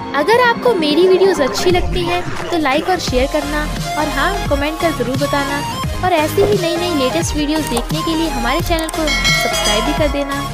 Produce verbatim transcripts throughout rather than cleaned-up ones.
अगर आपको मेरी वीडियोस अच्छी लगती हैं तो लाइक और शेयर करना, और हाँ, कमेंट कर ज़रूर बताना। और ऐसी ही नई नई लेटेस्ट वीडियोस देखने के लिए हमारे चैनल को सब्सक्राइब भी कर देना।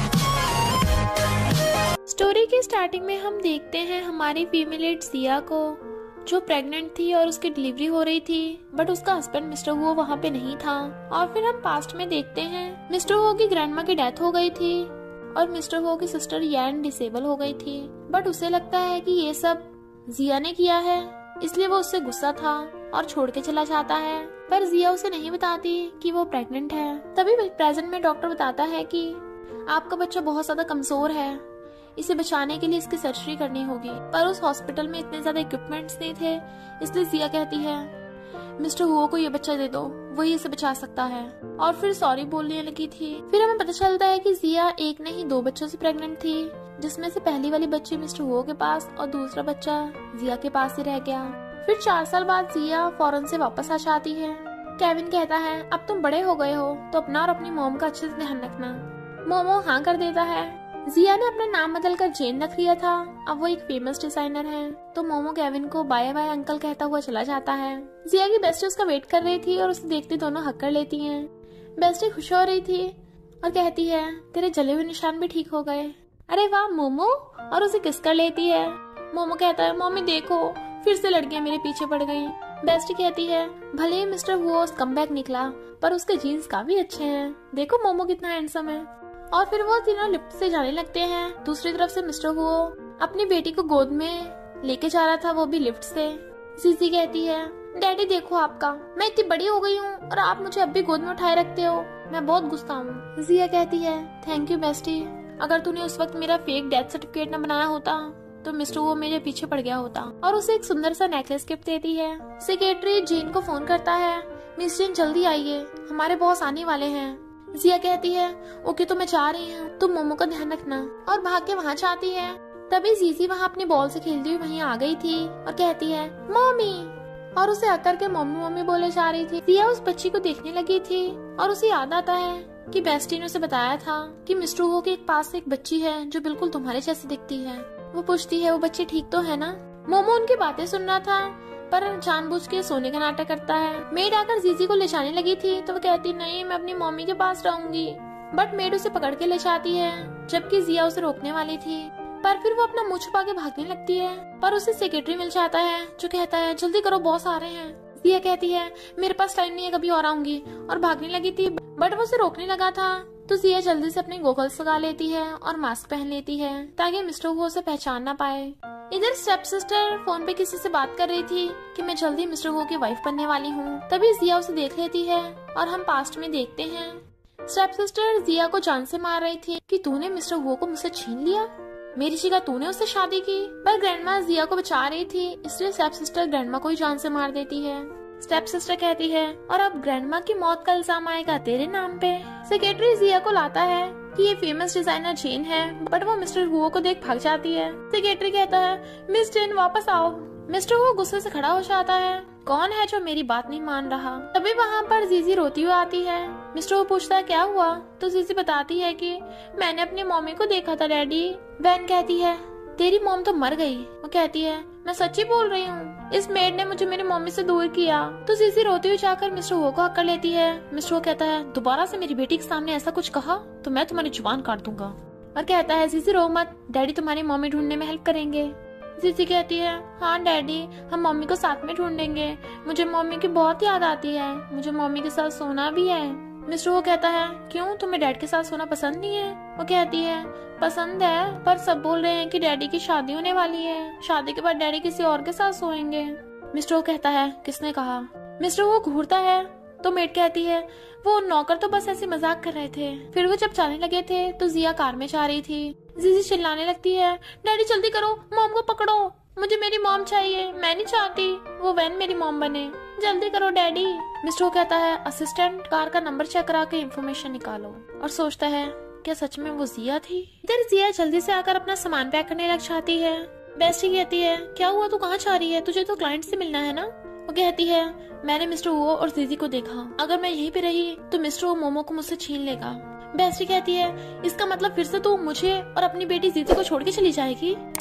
स्टोरी के स्टार्टिंग में हम देखते हैं हमारी फीमेल लीड जिया को, जो प्रेग्नेंट थी और उसकी डिलीवरी हो रही थी, बट उसका हस्बैंड मिस्टर हुओ वहाँ पे नहीं था। और फिर हम पास्ट में देखते हैं मिस्टर हुओ की ग्रैंडमा की डेथ हो गई थी और मिस्टर हुओ की सिस्टर यान डिसेबल हो गई थी, बट उसे लगता है कि ये सब जिया ने किया है, इसलिए वो उससे गुस्सा था और छोड़ के चला जाता है। पर जिया उसे नहीं बताती कि वो प्रेग्नेंट है। तभी प्रेजेंट में डॉक्टर बताता है कि आपका बच्चा बहुत ज्यादा कमजोर है, इसे बचाने के लिए इसकी सर्जरी करनी होगी। पर उस हॉस्पिटल में इतने ज्यादा इक्विपमेंट्स नहीं थे, इसलिए जिया कहती है मिस्टर हुओ को ये बच्चा दे दो, वही इसे बचा सकता है। और फिर सॉरी बोलने लगी थी। फिर हमें पता चलता है कि जिया एक नहीं दो बच्चों से प्रेग्नेंट थी, जिसमें से पहली वाली बच्ची मिस्टर हुओ के पास और दूसरा बच्चा जिया के पास ही रह गया। फिर चार साल बाद जिया फॉरेन से वापस आ जाती है। केविन कहता है अब तुम बड़े हो गए हो तो अपना और अपनी मॉम का अच्छे से ध्यान रखना। मोमो हाँ कर देता है। जिया ने अपना नाम बदलकर जेन रख लिया था, अब वो एक फेमस डिजाइनर है। तो मोमो केविन को बाय बाय अंकल कहता हुआ चला जाता है। जिया की बेस्टी उसका वेट कर रही थी और उसे देखते दोनों हक कर लेती हैं। बेस्टी खुश हो रही थी और कहती है तेरे जले हुए निशान भी ठीक हो गए। अरे वाह मोमो, और उसे किस कर लेती है। मोमो कहता है मम्मी देखो फिर से लड़कियां मेरे पीछे पड़ गई। बेस्टी कहती है भले ही मिस्टर हुओ कमबैक निकला, पर उसके जीन्स काफी अच्छे हैं, देखो मोमो कितना हैंडसम है। और फिर वो तीनों लिफ्ट से जाने लगते हैं। दूसरी तरफ से मिस्टर हुओ अपनी बेटी को गोद में लेके जा रहा था, वो भी लिफ्ट से। जीजी कहती है डैडी देखो आपका, मैं इतनी बड़ी हो गई हूँ और आप मुझे अब भी गोद में उठाए रखते हो, मैं बहुत गुस्सा हूँ। जिया कहती है थैंक यू बेस्टी, अगर तूने उस वक्त मेरा फेक डेथ सर्टिफिकेट न बनाया होता तो मिस्टर वो मेरे पीछे पड़ गया होता। और उसे एक सुंदर सा नेकलेस गिफ्ट देती है। सेक्रेटरी जेन को फोन करता है मिस जेन जल्दी आइए, हमारे बॉस आने वाले हैं। जिया कहती है ओके तो मैं जा रही हूँ, तुम मोमो का ध्यान रखना, और भाग के वहाँ जाती है। तभी जीजी वहाँ अपनी बॉल से खेलती हुई वहीं आ गई थी और कहती है मम्मी, और उसे आकर के मम्मी मम्मी बोले जा रही थी। जिया उस बच्ची को देखने लगी थी और उसे याद आता है कि बेस्टी ने उसे बताया था कि मिस्टर हुओ के पास एक बच्ची है जो बिल्कुल तुम्हारे जैसी दिखती है। वो पूछती है वो बच्ची ठीक तो है ना। मोमो उनकी बातें सुन रहा था पर जानबूझ के सोने का नाटक करता है। मेड आकर जीजी को ले जाने लगी थी तो वो कहती नहीं मैं अपनी मम्मी के पास रहूंगी, बट मेड उसे पकड़ के ले जाती है, जबकि जिया उसे रोकने वाली थी। पर फिर वो अपना मुंह छुपा के भागने लगती है, पर उसे सेक्रेटरी मिल जाता है जो कहता है जल्दी करो बॉस आ रहे हैं। जिया कहती है मेरे पास टाइम नहीं है, कभी और आऊंगी, और भागने लगी थी, बट वो उसे रोकने लगा था। तो जिया जल्दी से अपने गॉगल्स लगा लेती है और मास्क पहन लेती है ताकि मिस्टर हुओ उसे पहचान ना पाए। इधर स्टेप सिस्टर फोन पे किसी से बात कर रही थी कि मैं जल्दी मिस्टर हुओ की वाइफ बनने वाली हूँ। तभी जिया उसे देख लेती है और हम पास्ट में देखते हैं स्टेप सिस्टर जिया को जान से मार रही थी कि तूने मिस्टर हुओ को मुझसे छीन लिया, मेरी जगह तूने उससे शादी की। पर ग्रैंडमा जिया को बचा रही थी, इसलिए स्टेप सिस्टर ग्रैंडमा को ही जान से मार देती है। स्टेप सिस्टर कहती है और अब ग्रैंडमा की मौत का इल्जाम आएगा तेरे नाम पे। सेक्रेटरी जिया को लाता है कि ये फेमस डिजाइनर जेन है, बट वो मिस्टर हुओ को देख भाग जाती है। सेक्रेटरी कहता है मिस जेन वापस आओ। मिस्टर हुओ गुस्से से खड़ा हो जाता है, कौन है जो मेरी बात नहीं मान रहा। तभी वहाँ पर जीजी रोती हुई आती है। मिस्टर हुओ पूछता है क्या हुआ, तो जीजी बताती है कि मैंने अपनी मम्मी को देखा था डैडी। वैन कहती है तेरी मॉम तो मर गई। वो कहती है मैं सच्ची बोल रही हूँ, इस मेड ने मुझे मेरी मम्मी से दूर किया। तो जीजी रोती हुई जाकर मिस्टर हुओ को हक कर लेती है। मिस्टर हुओ कहता है दोबारा से मेरी बेटी के सामने ऐसा कुछ कहा तो मैं तुम्हारी जुबान काट दूंगा, और कहता है जीजी रो मत, डैडी तुम्हारी मम्मी ढूंढने में हेल्प करेंगे। जीजी कहती है हाँ डैडी हम मम्मी को साथ में ढूंढेंगे, मुझे मम्मी की बहुत याद आती है, मुझे मम्मी के साथ सोना भी है। मिस्टर वो कहता है क्यों तुम्हें डैड के साथ सोना पसंद नहीं है। वो कहती है पसंद है, पर सब बोल रहे हैं कि डैडी की शादी होने वाली है, शादी के बाद डैडी किसी और के साथ सोएंगे। मिस्टर वो कहता है किसने कहा। मिस्टर वो घूरता है तो मेड कहती है वो नौकर तो बस ऐसे मजाक कर रहे थे। फिर वो जब जाने लगे थे तो जिया कार में जा रही थी। जीजी चिल्लाने लगती है डैडी जल्दी करो, मॉम को पकड़ो, मुझे मेरी मॉम चाहिए, मैं नहीं चाहती वो वैन मेरी मॉम बने, जल्दी करो डैडी। मिस्टर वो कहता है असिस्टेंट कार का नंबर चेक करा के इन्फॉर्मेशन निकालो, और सोचता है क्या सच में वो जिया थी। इधर जिया जल्दी से आकर अपना सामान पैक करने लग जाती है। बेस्टी कहती है क्या हुआ, तू कहाँ जा रही है, तुझे तो क्लाइंट से मिलना है ना। वो कहती है मैंने मिस्टर वो और जीजी को देखा, अगर मैं यहीं पे रही तो मिस्टर वो मोमो को मुझसे छीन लेगा। बेस्टी कहती है इसका मतलब फिर से तू मुझे और अपनी बेटी जीजी को छोड़ के चली जाएगी।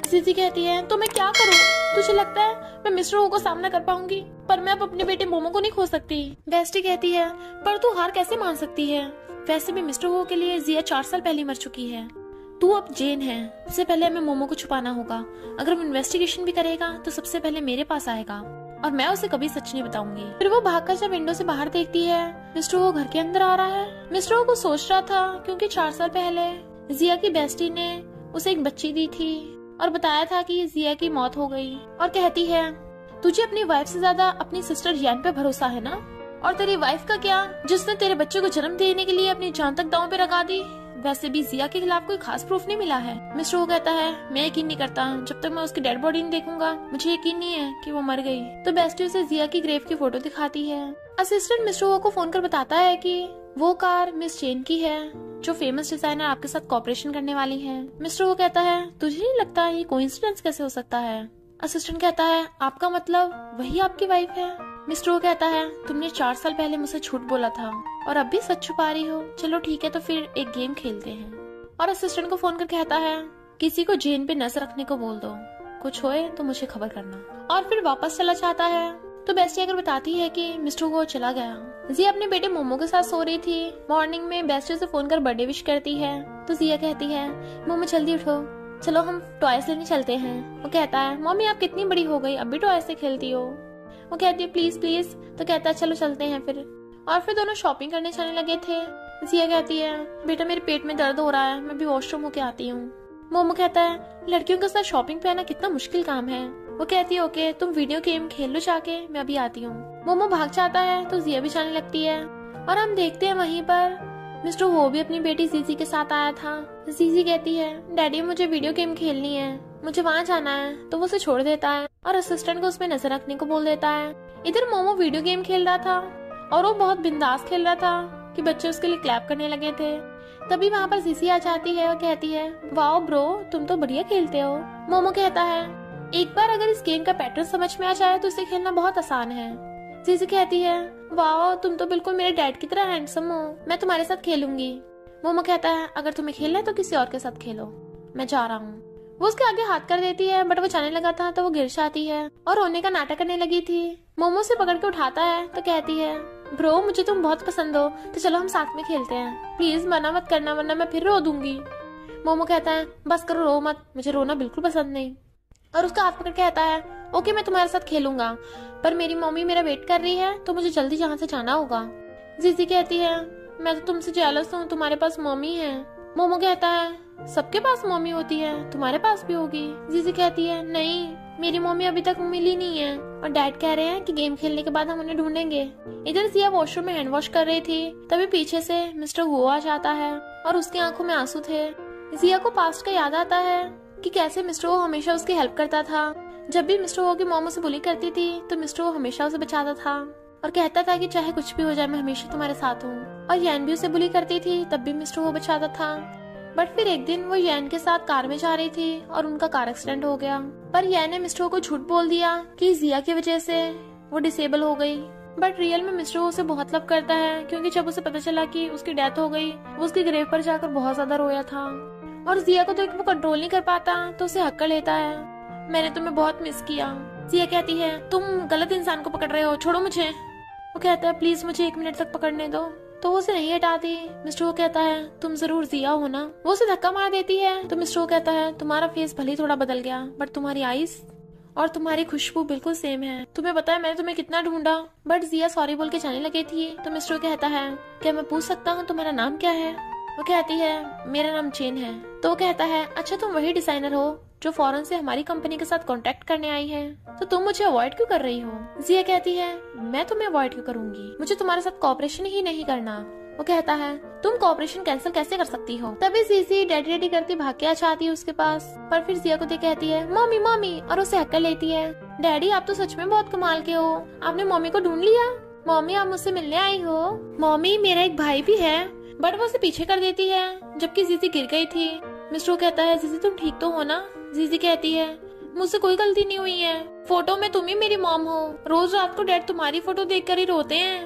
जीजी कहती है तो मैं क्या करूँ? तुझे लगता है मैं मिस्टर हो को सामना कर पाऊंगी? पर मैं अब अपने बेटे मोमो को नहीं खो सकती। बेस्टी कहती है पर तू हार कैसे मान सकती है? वैसे भी मिस्टर हो के लिए जिया चार साल पहले मर चुकी है। तू अब जेन है। सबसे पहले हमें मोमो को छुपाना होगा। अगर वो इन्वेस्टिगेशन भी करेगा तो सबसे पहले मेरे पास आएगा और मैं उसे कभी सच नहीं बताऊंगी। फिर वो भागकर जब विंडो से बाहर देखती है, मिस्टर वो घर के अंदर आ रहा है। मिस्टर वो को सोच रहा था क्योंकि चार साल पहले जिया की बेस्टी ने उसे एक बच्ची दी थी और बताया था कि जिया की मौत हो गई, और कहती है तुझे अपनी वाइफ से ज्यादा अपनी सिस्टर यान पे भरोसा है ना? और तेरी वाइफ का क्या, जिसने तेरे बच्चे को जन्म देने के लिए अपनी जान तक दांव पे लगा दी? वैसे भी जिया के खिलाफ कोई खास प्रूफ नहीं मिला है। मिस्टर वो कहता है मैं यकीन नहीं करता, जब तक मैं उसकी डेड बॉडी नहीं देखूंगा मुझे यकीन नहीं है कि वो मर गई। तो बेस्टी उसे जिया की ग्रेव की फोटो दिखाती है। असिस्टेंट मिस्टर वो को फोन कर बताता है कि वो कार मिस चेन की है जो फेमस डिजाइनर आपके साथ कॉपरेशन करने वाली है। मिस्टर वो कहता है तुझे नहीं लगता ये कोइंसिडेंस कैसे हो सकता है? असिस्टेंट कहता है आपका मतलब वही आपकी वाइफ है? मिस्टर वो कहता है तुमने चार साल पहले मुझसे झूठ बोला था और अब भी सच छुपा रही हो। चलो ठीक है तो फिर एक गेम खेलते हैं। और असिस्टेंट को फोन कर कहता है किसी को जेन पे नजर रखने को बोल दो, कुछ होए तो मुझे खबर करना। और फिर वापस चला जाता है। तो बेस्टी अगर बताती है कि मिस्टर वो चला गया। जिया अपने बेटे मोमो के साथ सो रही थी। मॉर्निंग में बेस्टी से फोन कर बर्थडे विश करती है। तो जिया कहती है मोमो जल्दी उठो, चलो हम टॉयज लेने चलते हैं। वो कहता है मम्मी आप कितनी बड़ी हो गई, अब भी टॉयज से खेलती हो? वो कहती है प्लीज प्लीज। तो कहता है चलो चलते हैं फिर। और फिर दोनों शॉपिंग करने चलने लगे थे। जिया कहती है बेटा मेरे पेट में दर्द हो रहा है, मैं भी वॉशरूम होके आती हूँ। मोमो कहता है लड़कियों के साथ शॉपिंग पे आना कितना मुश्किल काम है। वो कहती है ओके तुम वीडियो गेम खेल लो जाके, मैं अभी आती हूँ। मोमो भाग जाता है तो जिया भी जाने लगती है। और हम देखते हैं वहीं पर मिस्टर वो भी अपनी बेटी जीजी के साथ आया था। जीजी कहती है डैडी मुझे वीडियो गेम खेलनी है, मुझे वहाँ जाना है। तो वो उसे छोड़ देता है और असिस्टेंट को उसमें नजर रखने को बोल देता है। इधर मोमो वीडियो गेम खेल रहा था और वो बहुत बिंदास खेल रहा था कि बच्चे उसके लिए क्लैप करने लगे थे। तभी वहाँ पर जीजी आ जाती है और कहती है वाओ ब्रो तुम तो बढ़िया खेलते हो। मोमो कहता है एक बार अगर इस गेम का पैटर्न समझ में आ जाए तो इसे खेलना बहुत आसान है। जीजी कहती है वाओ तुम तो बिल्कुल मेरे डैड की तरह हैंडसम हो, मैं तुम्हारे साथ खेलूंगी। मोमो कहता है अगर तुम्हें खेलना है तो किसी और के साथ खेलो, मैं जा रहा हूँ। वो उसके आगे हाथ कर देती है बट वो जाने लगा था तो वो गिर जाती है और रोने का नाटक करने लगी थी। मोमो से पकड़ के उठाता है तो कहती है ब्रो मुझे तुम बहुत पसंद हो, तो चलो हम साथ में खेलते हैं, प्लीज मना मत करना वरना मैं फिर रो दूंगी। मोमो कहता है बस करो रो मत, मुझे रोना बिल्कुल पसंद नहीं। और उसका हाथ पकड़ कहता है ओके मैं तुम्हारे साथ खेलूंगा, पर मेरी मम्मी मेरा वेट कर रही है तो मुझे जल्दी यहाँ से जाना होगा। जीजी कहती है मैं तो तुमसे जेलस हूँ, तुम्हारे पास मम्मी है। मोमो कहता है सबके पास मम्मी होती है, तुम्हारे पास भी होगी। जीजी कहती है नहीं मेरी मम्मी अभी तक मिली नहीं है और डैड कह रहे हैं कि गेम खेलने के बाद हम उन्हें ढूंढेंगे। इधर जिया वॉशरूम में हैंड वॉश कर रही थी, तभी पीछे से मिस्टर वो आ जाता है और उसकी आंखों में आंसू थे। जिया को पास्ट का याद आता है कि कैसे मिस्टर वो हमेशा उसकी हेल्प करता था। जब भी मिस्टर वो की मॉम उसे बुली करती थी तो मिस्टर वो हमेशा उसे बचाता था और कहता था कि चाहे कुछ भी हो जाए मैं हमेशा तुम्हारे साथ हूँ। और यैन भी उसे बुली करती थी तब भी मिस्टर वो बचाता था। बट फिर एक दिन वो यैन के साथ कार में जा रही थी और उनका कार एक्सीडेंट हो गया। पर यैन ने मिस्टर को झूठ बोल दिया कि जिया की वजह से वो डिसेबल हो गई। बट रियल में मिस्टर उसे बहुत लव करता है क्योंकि जब उसे पता चला कि उसकी डेथ हो गई वो उसकी ग्रेव पर जाकर बहुत ज्यादा रोया था। और जिया को देख वो कंट्रोल नहीं कर पाता तो उसे हक कर लेता है, मैंने तुम्हें बहुत मिस किया। जिया कहती है तुम गलत इंसान को पकड़ रहे हो, छोड़ो मुझे। वो कहता है प्लीज मुझे एक मिनट तक पकड़ने दो, तो वो उसे नहीं हटाती। मिस्टर वो कहता है तुम जरूर जिया हो ना। वो उसे धक्का मार देती है तो मिस्टर वो कहता है तुम्हारा फेस भले ही थोड़ा बदल गया बट तुम्हारी आईज और तुम्हारी खुशबू बिल्कुल सेम है। तुम्हें पता है मैंने तुम्हें कितना ढूंढा। बट जिया सॉरी बोल के जाने लगी थी तो मिस्टर वो कहता है क्या मैं पूछ सकता हूँ तुम्हारा नाम क्या है? वो कहती है मेरा नाम चेन है। तो वो कहता है अच्छा तुम वही डिजाइनर हो जो फॉरेन से हमारी कंपनी के साथ कांटेक्ट करने आई है, तो तुम मुझे अवॉइड क्यों कर रही हो? जिया कहती है मैं तुम्हें अवॉइड क्यों करूंगी, मुझे तुम्हारे साथ कॉपरेशन ही नहीं करना। वो कहता है तुम कॉपरेशन कैंसिल कैसे कर सकती हो? तभी जीजी डैडी डैडी करती भाग के आ जाती है उसके पास, पर फिर जिया को देख कहती है मम्मी मम्मी और उसे हक कर लेती है। डैडी आप तो सच में बहुत कमाल के हो, आपने मम्मी को ढूंढ लिया। मम्मी आप मुझसे मिलने आई हो? मम्मी मेरा एक भाई भी है। बट वो उसे पीछे कर देती है जबकि जीजी गिर गई थी। मिस्टर कहता है जीजी तुम ठीक तो हो ना? जीजी कहती है मुझसे कोई गलती नहीं हुई है, फोटो में तुम ही मेरी मॉम हो, रोज रात को डैड तुम्हारी फोटो देखकर ही रोते हैं।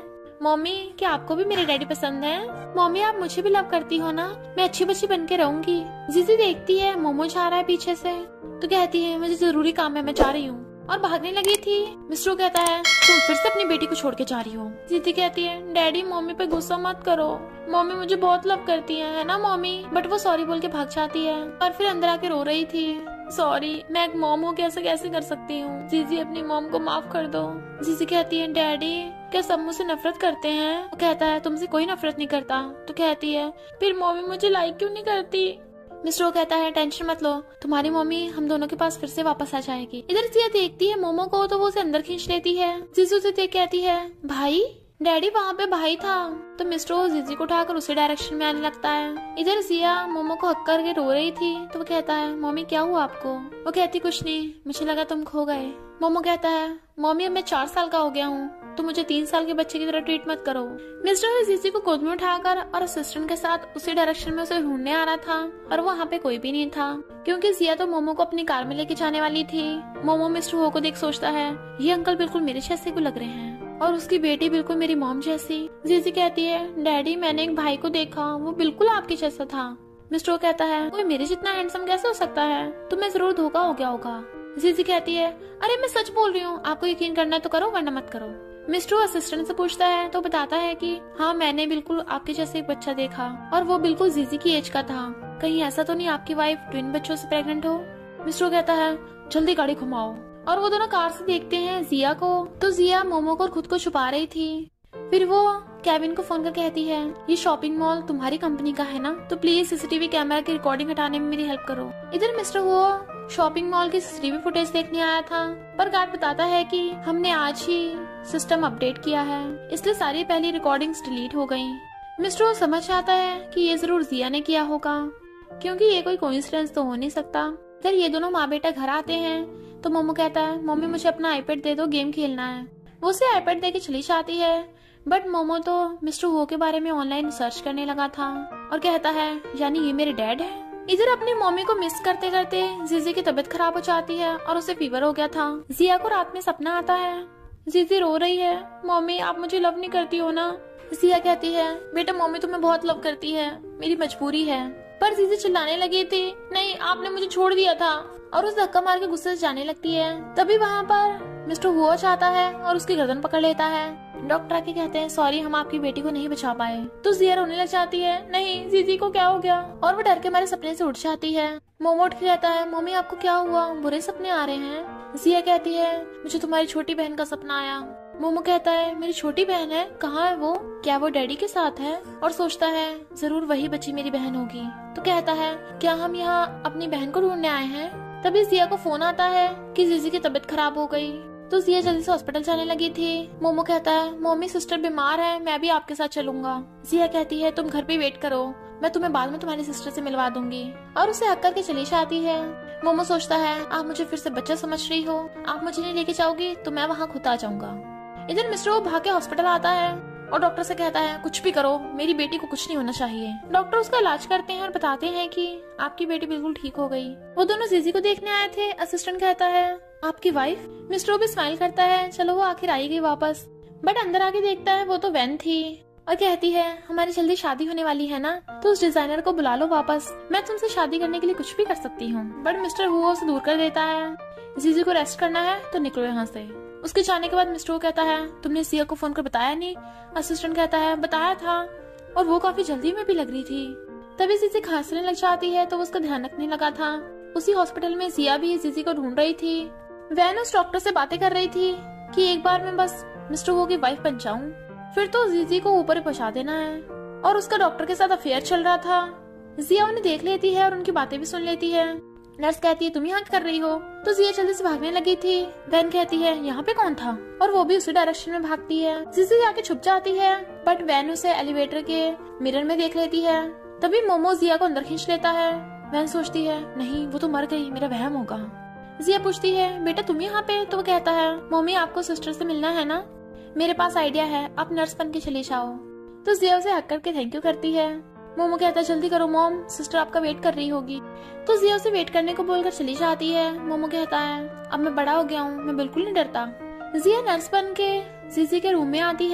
मम्मी क्या आपको भी मेरे डैडी पसंद है? मम्मी आप मुझे भी लव करती हो ना? मैं अच्छी बच्ची बन के रहूंगी। जीजी देखती है मोमो जा रहा है पीछे से, तो कहती है मुझे जरूरी काम है, मैं जा रही हूँ, और भागने लगी थी। मिस्टर कहता है तुम फिर से अपनी बेटी को छोड़ के जा रही हो। जीजी कहती है डैडी मम्मी पे गुस्सा मत करो, मम्मी मुझे बहुत लव करती है, है ना मम्मी? बट वो सॉरी बोल के भाग जाती है और फिर अंदर आके रो रही थी। सॉरी, मैं एक मॉम हूँ, कैसे कैसे कर सकती हूँ? जीजी अपनी मॉम को माफ कर दो। जीजी कहती है डैडी क्या सब मुझसे नफरत करते हैं? वो कहता है तुमसे कोई नफरत नहीं करता। तो कहती है फिर मम्मी मुझे लाइक क्यों नहीं करती? मिस्टर कहता है टेंशन मत लो, तुम्हारी मम्मी हम दोनों के पास फिर से वापस आ जाएगी। इधर जिया देखती है मोमो को तो वो उसे अंदर खींच लेती है। जीजू से देख कहती है भाई? डैडी वहाँ पे भाई था। तो मिस्टर जीजी को उठाकर उसी डायरेक्शन में आने लगता है। इधर जिया मोमो को हक करके रो रही थी, तो वो कहता है मम्मी क्या हुआ आपको? वो कहती कुछ नहीं, मुझे लगा तुम खो गए। मोमो कहता है मम्मी अब मैं चार साल का हो गया हूँ, तो मुझे तीन साल के बच्चे की तरह ट्रीट मत करो। मिस्टर जीजी को गोद में उठाकर और असिस्टेंट के साथ उसी डायरेक्शन में उसे ढूंढने आ रहा था, और वहाँ पे कोई भी नहीं था, क्योंकि जिया तो मोमो को अपनी कार में लेके जाने वाली थी। मोमो मिस्टर हो को देख सोचता है ये अंकल बिल्कुल मेरे जैसे को लग रहे हैं, और उसकी बेटी बिल्कुल मेरी मॉम जैसी। जीजी कहती है डैडी मैंने एक भाई को देखा, वो बिल्कुल आपके जैसा था। मिस्टर कहता है कोई मेरे जितना हैंडसम कैसे हो सकता है? तुम्हें जरूर धोखा हो गया होगा। जीजी कहती है अरे मैं सच बोल रही हूँ, आपको यकीन करना है तो करो वरना मत करो। मिस्टर असिस्टेंट से पूछता है तो बताता है कि हाँ मैंने बिल्कुल आपके जैसे एक बच्चा देखा, और वो बिल्कुल जीजी की एज का था। कहीं ऐसा तो नहीं आपकी वाइफ ट्विन बच्चों से प्रेग्नेंट हो? मिस्टर कहता है जल्दी गाड़ी घुमाओ, और वो दोनों कार से देखते हैं जिया को, तो जिया मोमो को खुद को छुपा रही थी। फिर वो केविन को फोन कर कहती है ये शॉपिंग मॉल तुम्हारी कंपनी का है ना, तो प्लीज सीसीटीवी कैमरा की रिकॉर्डिंग हटाने में मेरी हेल्प करो। इधर मिस्टर वो शॉपिंग मॉल की सीसीटीवी फुटेज देखने आया था, पर गार्ड बताता है कि हमने आज ही सिस्टम अपडेट किया है, इसलिए सारी पहली रिकॉर्डिंग्स डिलीट हो गयी। मिस्टर वो समझ आता है कि ये जरूर जिया ने किया होगा, क्योंकि ये कोई कोइंसिडेंस तो हो नहीं सकता। फिर ये दोनों माँ बेटा घर आते हैं, तो मोमो कहता है मम्मी मुझे अपना आईपैड दे दो, गेम खेलना है। वो उसे आईपैड देके चली जाती है, बट मोमो तो मिस्टर हो के बारे में ऑनलाइन सर्च करने लगा था और कहता है यानी ये मेरे डैड है। इधर अपनी मम्मी को मिस करते करते जीजी की तबीयत खराब हो जाती है और उसे फीवर हो गया था। जिया को रात में सपना आता है, जीजी रो रही है मम्मी आप मुझे लव नहीं करती हो ना? जिया कहती है बेटा मम्मी तुम्हें बहुत लव करती है, मेरी मजबूरी है। पर जीजी चिल्लाने लगी थी नहीं आपने मुझे छोड़ दिया था, और उस धक्का मार के गुस्से से जाने लगती है। तभी वहाँ पर मिस्टर हुआ चाहता है और उसकी गर्दन पकड़ लेता है। डॉक्टर आके कहते हैं सॉरी हम आपकी बेटी को नहीं बचा पाए। तो जिया रोने लग जाती है नहीं जीजी को क्या हो गया, और वो डर के हमारे सपने से उठ जाती है। मोमो उठ के कहता है मम्मी आपको क्या हुआ, बुरे सपने आ रहे हैं? जिया कहती है मुझे तुम्हारी छोटी बहन का सपना आया। मोमो कहता है मेरी छोटी बहन है, कहाँ है वो? क्या वो डैडी के साथ है? और सोचता है जरूर वही बच्ची मेरी बहन होगी। तो कहता है क्या हम यहाँ अपनी बहन को ढूंढने आए हैं? तभी जिया को फोन आता है कि जीजी की तबीयत खराब हो गई, तो जिया जल्दी से हॉस्पिटल जाने लगी थी। मोमो कहता है मम्मी सिस्टर बीमार है, मैं भी आपके साथ चलूंगा। जिया कहती है तुम घर पे वेट करो, मैं तुम्हें बाद में तुम्हारी सिस्टर से मिलवा दूंगी, और उसे हक करके चली जाती है। मोमो सोचता है आप मुझे फिर से बच्चा समझ रही हो, आप मुझे नहीं लेके जाओगी तो मैं वहाँ खुद आ जाऊंगा। इधर मिस्टर वो भाग के हॉस्पिटल आता है और डॉक्टर से कहता है कुछ भी करो मेरी बेटी को कुछ नहीं होना चाहिए। डॉक्टर उसका इलाज करते हैं और बताते हैं कि आपकी बेटी बिल्कुल ठीक हो गई। वो दोनों जीजी को देखने आए थे। असिस्टेंट कहता है आपकी वाइफ? मिस्टर भी स्माइल करता है चलो वो आखिर आई गई वापस, बट अंदर आके देखता है वो तो वैन थी और कहती है हमारी जल्दी शादी होने वाली है ना, तो उस डिजाइनर को बुला लो वापस, मैं तुमसे शादी करने के लिए कुछ भी कर सकती हूँ। बट मिस्टर हुआ उसे दूर कर देता है। जीजी को रेस्ट करना है तो निकलो यहाँ से। उसके जाने के बाद मिस्टर कहता है तुमने जिया को फोन कर बताया नहीं? असिस्टेंट कहता है बताया था, और वो काफी जल्दी में भी लग रही थी। तभी जीजी खांसने लग जाती है तो वो उसका ध्यान रखने लगा था। उसी हॉस्पिटल में जिया भी जीजी को ढूंढ रही थी। वैन उस डॉक्टर से बातें कर रही थी कि एक बार मैं बस मिस्टर हो की वाइफ बन जाऊं, फिर तो जीजी को ऊपर पहुंचा देना है। और उसका डॉक्टर के साथ अफेयर चल रहा था। जिया उन्हें देख लेती है और उनकी बातें भी सुन लेती है। नर्स कहती है तुम यहाँ कर रही हो? तो जिया जल्दी से भागने लगी थी। वैन कहती है यहाँ पे कौन था, और वो भी उसी डायरेक्शन में भागती है। जीजी जाके छुप जाती है, बट वैन उसे एलिवेटर के मिरर में देख लेती है। तभी मोमो जिया को अंदर खींच लेता है। वैन सोचती है नहीं वो तो मर गई, मेरा वहम होगा। जिया पूछती है बेटा तुम यहाँ पे? तो वो कहता है मम्मी आपको सिस्टर से मिलना है ना, मेरे पास आइडिया है, आप नर्स बन के चले जाओ। तो जिया उसे हक करके थैंक यू करती है। मोमो कहता है जल्दी करो मॉम, सिस्टर आपका वेट कर रही होगी। तो जिया उसे वेट करने को बोलकर चली जाती है। मोमो कहता है अब मैं बड़ा हो गया हूँ, मैं बिल्कुल नहीं डरता। जिया नर्स बन के जीजी के रूम में आती है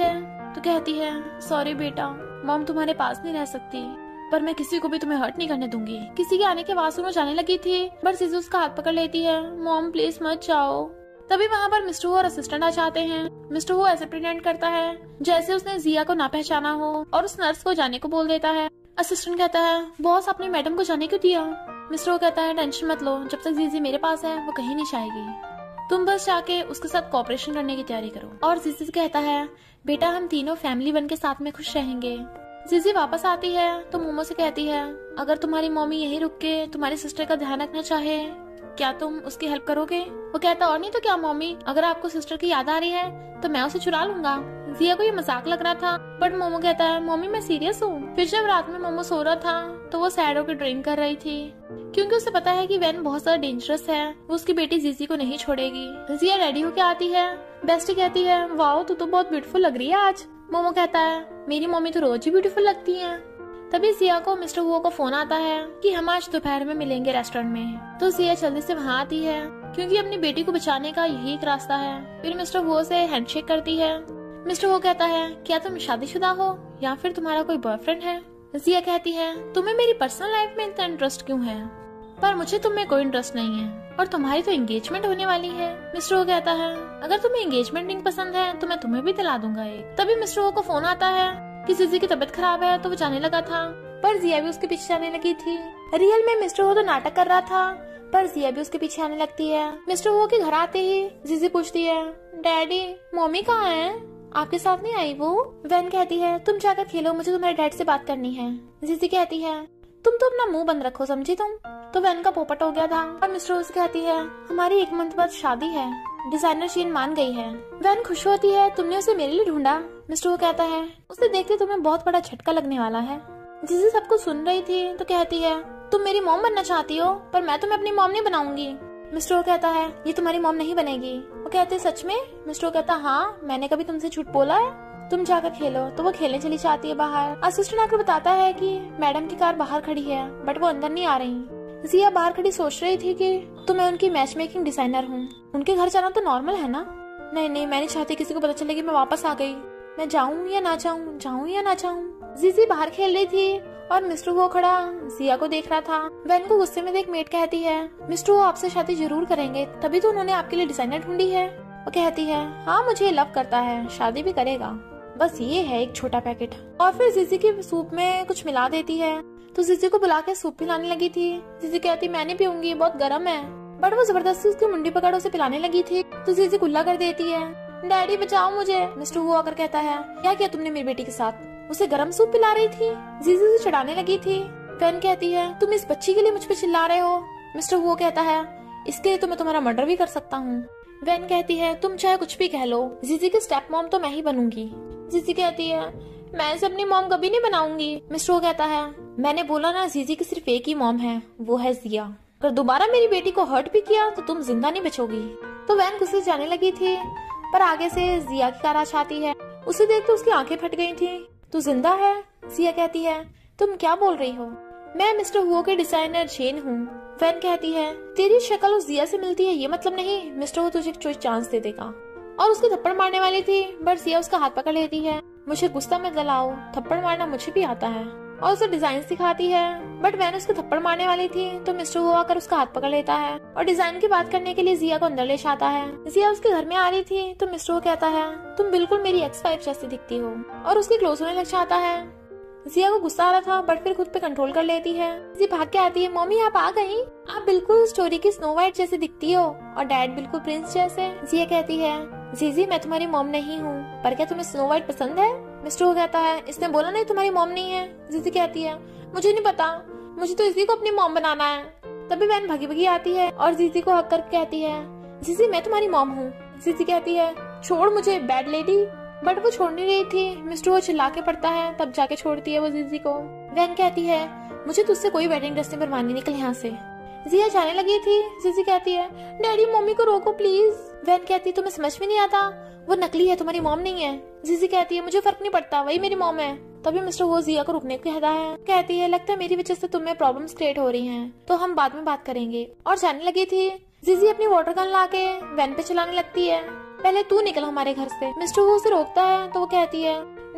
तो कहती है सॉरी बेटा, मॉम तुम्हारे पास नहीं रह सकती, पर मैं किसी को भी तुम्हें हर्ट नहीं करने दूंगी। किसी के आने के आवाज सुनो जाने लगी थी, बट जीजी उसका हाथ पकड़ लेती है, मॉम प्लीज मत जाओ। तभी वहाँ पर मिस्टर हु और असिस्टेंट आ जाते हैं। मिस्टर हु ऐसे प्रिटेंड करता है जैसे उसने जिया को ना पहचाना हो और उस नर्स को जाने को बोल देता है। असिस्टेंट कहता है बॉस आपने मैडम को जाने क्यों दिया? मिस्टर हु कहता है टेंशन मत लो, जब तक जीजी मेरे पास है वो कहीं नहीं जाएगी, तुम बस जाके उसके साथ कोऑपरेशन करने की तैयारी करो। और जीजी से कहता है बेटा हम तीनों फैमिली बन के साथ में खुश रहेंगे। जीजी वापस आती है तो मोमो से कहती है अगर तुम्हारी मम्मी यहीं रुक के तुम्हारी सिस्टर का ध्यान रखना चाहे, क्या तुम उसकी हेल्प करोगे? वो कहता और नहीं तो क्या मम्मी, अगर आपको सिस्टर की याद आ रही है तो मैं उसे चुरा लूंगा। जिया को ये मजाक लग रहा था, बट मोमो कहता है मम्मी मैं सीरियस हूँ। फिर जब रात में मोमो सो रहा था तो वो सैड होकर ड्रिंक कर रही थी, क्योंकि उसे पता है कि वैन बहुत ज्यादा डेंजरस है, वो उसकी बेटी जीजी को नहीं छोड़ेगी। जिया रेडी होके आती है। बेस्टी कहती है वाओ तू तो बहुत ब्यूटीफुल लग रही है आज। मोमो कहता है मेरी मम्मी तो रोज ही ब्यूटीफुल लगती है। तभी जिया को मिस्टर हुओ का फोन आता है कि हम आज दोपहर में मिलेंगे रेस्टोरेंट में। तो जिया जल्दी से वहाँ आती है क्योंकि अपनी बेटी को बचाने का यही एक रास्ता है। फिर मिस्टर हुओ से हैंडशेक करती है। मिस्टर हुओ कहता है क्या तुम शादीशुदा हो या फिर तुम्हारा कोई बॉयफ्रेंड है? जिया कहती है तुम्हें मेरी पर्सनल लाइफ में इतना इंटरेस्ट क्यों है? पर मुझे तुम में कोई इंटरेस्ट नहीं है और तुम्हारी तो एंगेजमेंट होने वाली है। मिस्टर हुओ कहता है अगर तुम्हें एंगेजमेंट रिंग पसंद है तो मैं तुम्हें भी दिला दूंगा एक। तभी मिस्टर हुओ को फोन आता है कि जीजी की तबीयत खराब है तो वो जाने लगा था, पर जिया भी उसके पीछे जाने लगी थी। रियल में मिस्टर हुओ तो नाटक कर रहा था, पर जिया भी उसके पीछे आने लगती है। मिस्टर हुओ के घर आते ही जीजी पूछती है डैडी मम्मी कहाँ है, आपके साथ नहीं आई वो? वैन कहती है तुम जाकर खेलो, मुझे तुम्हारे डैड से बात करनी है। जीजी कहती है तुम तो अपना मुंह बंद रखो समझी तुम। तो वैन का पोपट हो गया था और मिस्टर हुओ से कहती है हमारी एक मंथ बाद शादी है, डिजाइनर शीन मान गई है। वैन खुश होती है तुमने उसे मेरे लिए ढूंढा। मिस्टर हुओ कहता है उसे देखते तुम्हें बहुत बड़ा झटका लगने वाला है। जीजी सब कुछ सुन रही थी तो कहती है तुम मेरी मॉम बनना चाहती हो, पर मैं तुम्हें अपनी मॉम नहीं बनाऊंगी। मिस्टर हुओ कहता है ये तुम्हारी मॉम नहीं बनेगी। वो कहते हैं सच में? मिस्टर हुओ कहता हाँ मैंने कभी तुमसे झूठ बोला है, तुम जाकर खेलो। तो वो खेलने चली जाती है बाहर। असिस्टेंट आकर बताता है कि मैडम की कार बाहर खड़ी है बट वो अंदर नहीं आ रही। जिया बाहर खड़ी सोच रही थी कि तो मैं उनकी मैच मेकिंग डिजाइनर हूँ, उनके घर जाना तो नॉर्मल है ना। नहीं नहीं मैं नहीं चाहती किसी को पता चले कि मैं वापस आ गई, मैं जाऊँ या ना जाऊँ, जाऊँ या ना जाऊँ। जीजी बाहर खेल रही थी और मिस्टर हुओ खड़ा जिया को देख रहा था। वैन को गुस्से में देख मेट कहती है मिस्टर हुओ आपसे शादी जरूर करेंगे, तभी तो उन्होंने आपके लिए डिजाइनर ढूंढी है। वो कहती है हाँ मुझे लव करता है, शादी भी करेगा, बस ये है एक छोटा पैकेट। और फिर जीजी के सूप में कुछ मिला देती है तो जीजी को बुला के सूप पिलाने लगी थी। जीजी कहती मैं नहीं पीऊंगी, बहुत गर्म है, बट वो जबरदस्ती उसकी मुंडी पकड़ उसे पिलाने लगी थी तो जीजी गुल्ला कर देती है डैडी बचाओ मुझे। मिस्टर हुओ आकर कहता है क्या किया तुमने मेरी बेटी के साथ, उसे गर्म सूप पिला रही थी। जीजी उसे चढ़ाने लगी थी। वैन कहती है तुम इस बच्ची के लिए मुझ पे चिल्ला रहे हो। मिस्टर हुओ कहता है इसके लिए तो मैं तुम्हारा मर्डर भी कर सकता हूँ। वैन कहती है तुम चाहे कुछ भी कह लो, जीजी की स्टेप मॉम तो मैं ही बनूंगी। जीजी कहती है मैं इसे अपनी मॉम कभी नहीं बनाऊंगी। मिस्टर हुओ कहता है मैंने बोला ना जीजी की सिर्फ एक ही मॉम है, वो है जिया, अगर दोबारा मेरी बेटी को हर्ट भी किया तो तुम जिंदा नहीं बचोगी। तो वैन गुस्से जाने लगी थी, पर आगे से जिया की कार आ जाती है। उसे देख तो उसकी आंखें फट गई थी। तू जिंदा है? जिया कहती है तुम क्या बोल रही हो, मैं मिस्टर हुओ के डिजाइनर जेन हूँ। वैन कहती है तेरी शक्ल उस जिया से मिलती है, ये मतलब नहीं मिस्टर हुओ तुझे एक चांस दे देगा। और उसके थप्पड़ मारने वाली थी, बट जिया उसका हाथ पकड़ लेती है। मुझे गुस्सा मत दिलाओ, थप्पड़ मारना मुझे भी आता है, और उसे डिजाइन सिखाती है। बट वैन उसके थप्पड़ मारने वाली थी तो मिस्टर हुओ आकर उसका हाथ पकड़ लेता है और डिजाइन की बात करने के लिए जिया को अंदर ले जाता है। जिया उसके घर में आ रही थी तो मिस्टर हुओ कहता है तुम बिल्कुल मेरी एक्स वाइफ जैसी दिखती हो, और उसके क्लोज होने लग जाता है। जिया को गुस्सा आ रहा था बट फिर खुद पे कंट्रोल कर लेती है। जी भाग के आती है मम्मी आप आ गई, आप बिल्कुल स्टोरी की स्नो वाइट जैसे दिखती हो और डैड बिल्कुल प्रिंस जैसे। जिया कहती है जीजी मैं तुम्हारी मॉम नहीं हूँ, पर क्या तुम्हें स्नो वाइट पसंद है? मिस्टर हुओ कहता है इसने बोला नहीं तुम्हारी मॉम नहीं है। जीजी कहती है मुझे नहीं पता, मुझे तो इसी को अपनी मॉम बनाना है। तभी वैन भगी भगी आती है और जीजी को हक कर कहती है जीजी मैं तुम्हारी मॉम हूँ। जीजी कहती है छोड़ मुझे बैड लेडी, बट वो छोड़ नहीं रही थी। मिस्टर हुओ चिल्ला के पड़ता है, तब जाके छोड़ती है वो जीजी को। वैन कहती है मुझे तुझसे कोई वेडिंग ड्रेस नहीं बनवानी, निकल यहाँ से। जिया जाने लगी थी। जीजी कहती है डैडी मम्मी को रोको प्लीज। वैन कहती है तुम्हें समझ में नहीं आता, वो नकली है, तुम्हारी मॉम नहीं है। जीजी कहती है मुझे फर्क नहीं पड़ता, वही मेरी मॉम है। तभी मिस्टर हुओ जिया को रुकने को कहता है। कहती है लगता है मेरी वजह से तुम्हें प्रॉब्लम्स क्रिएट हो रही हैं, तो हम बाद में बात करेंगे। और जाने लगी थी। जीजी अपनी वाटर गन लाके वैन पे चलाने लगती है। पहले तू निकल हमारे घर से। मिस्टर हुओ उसे रोकता है तो वो कहती है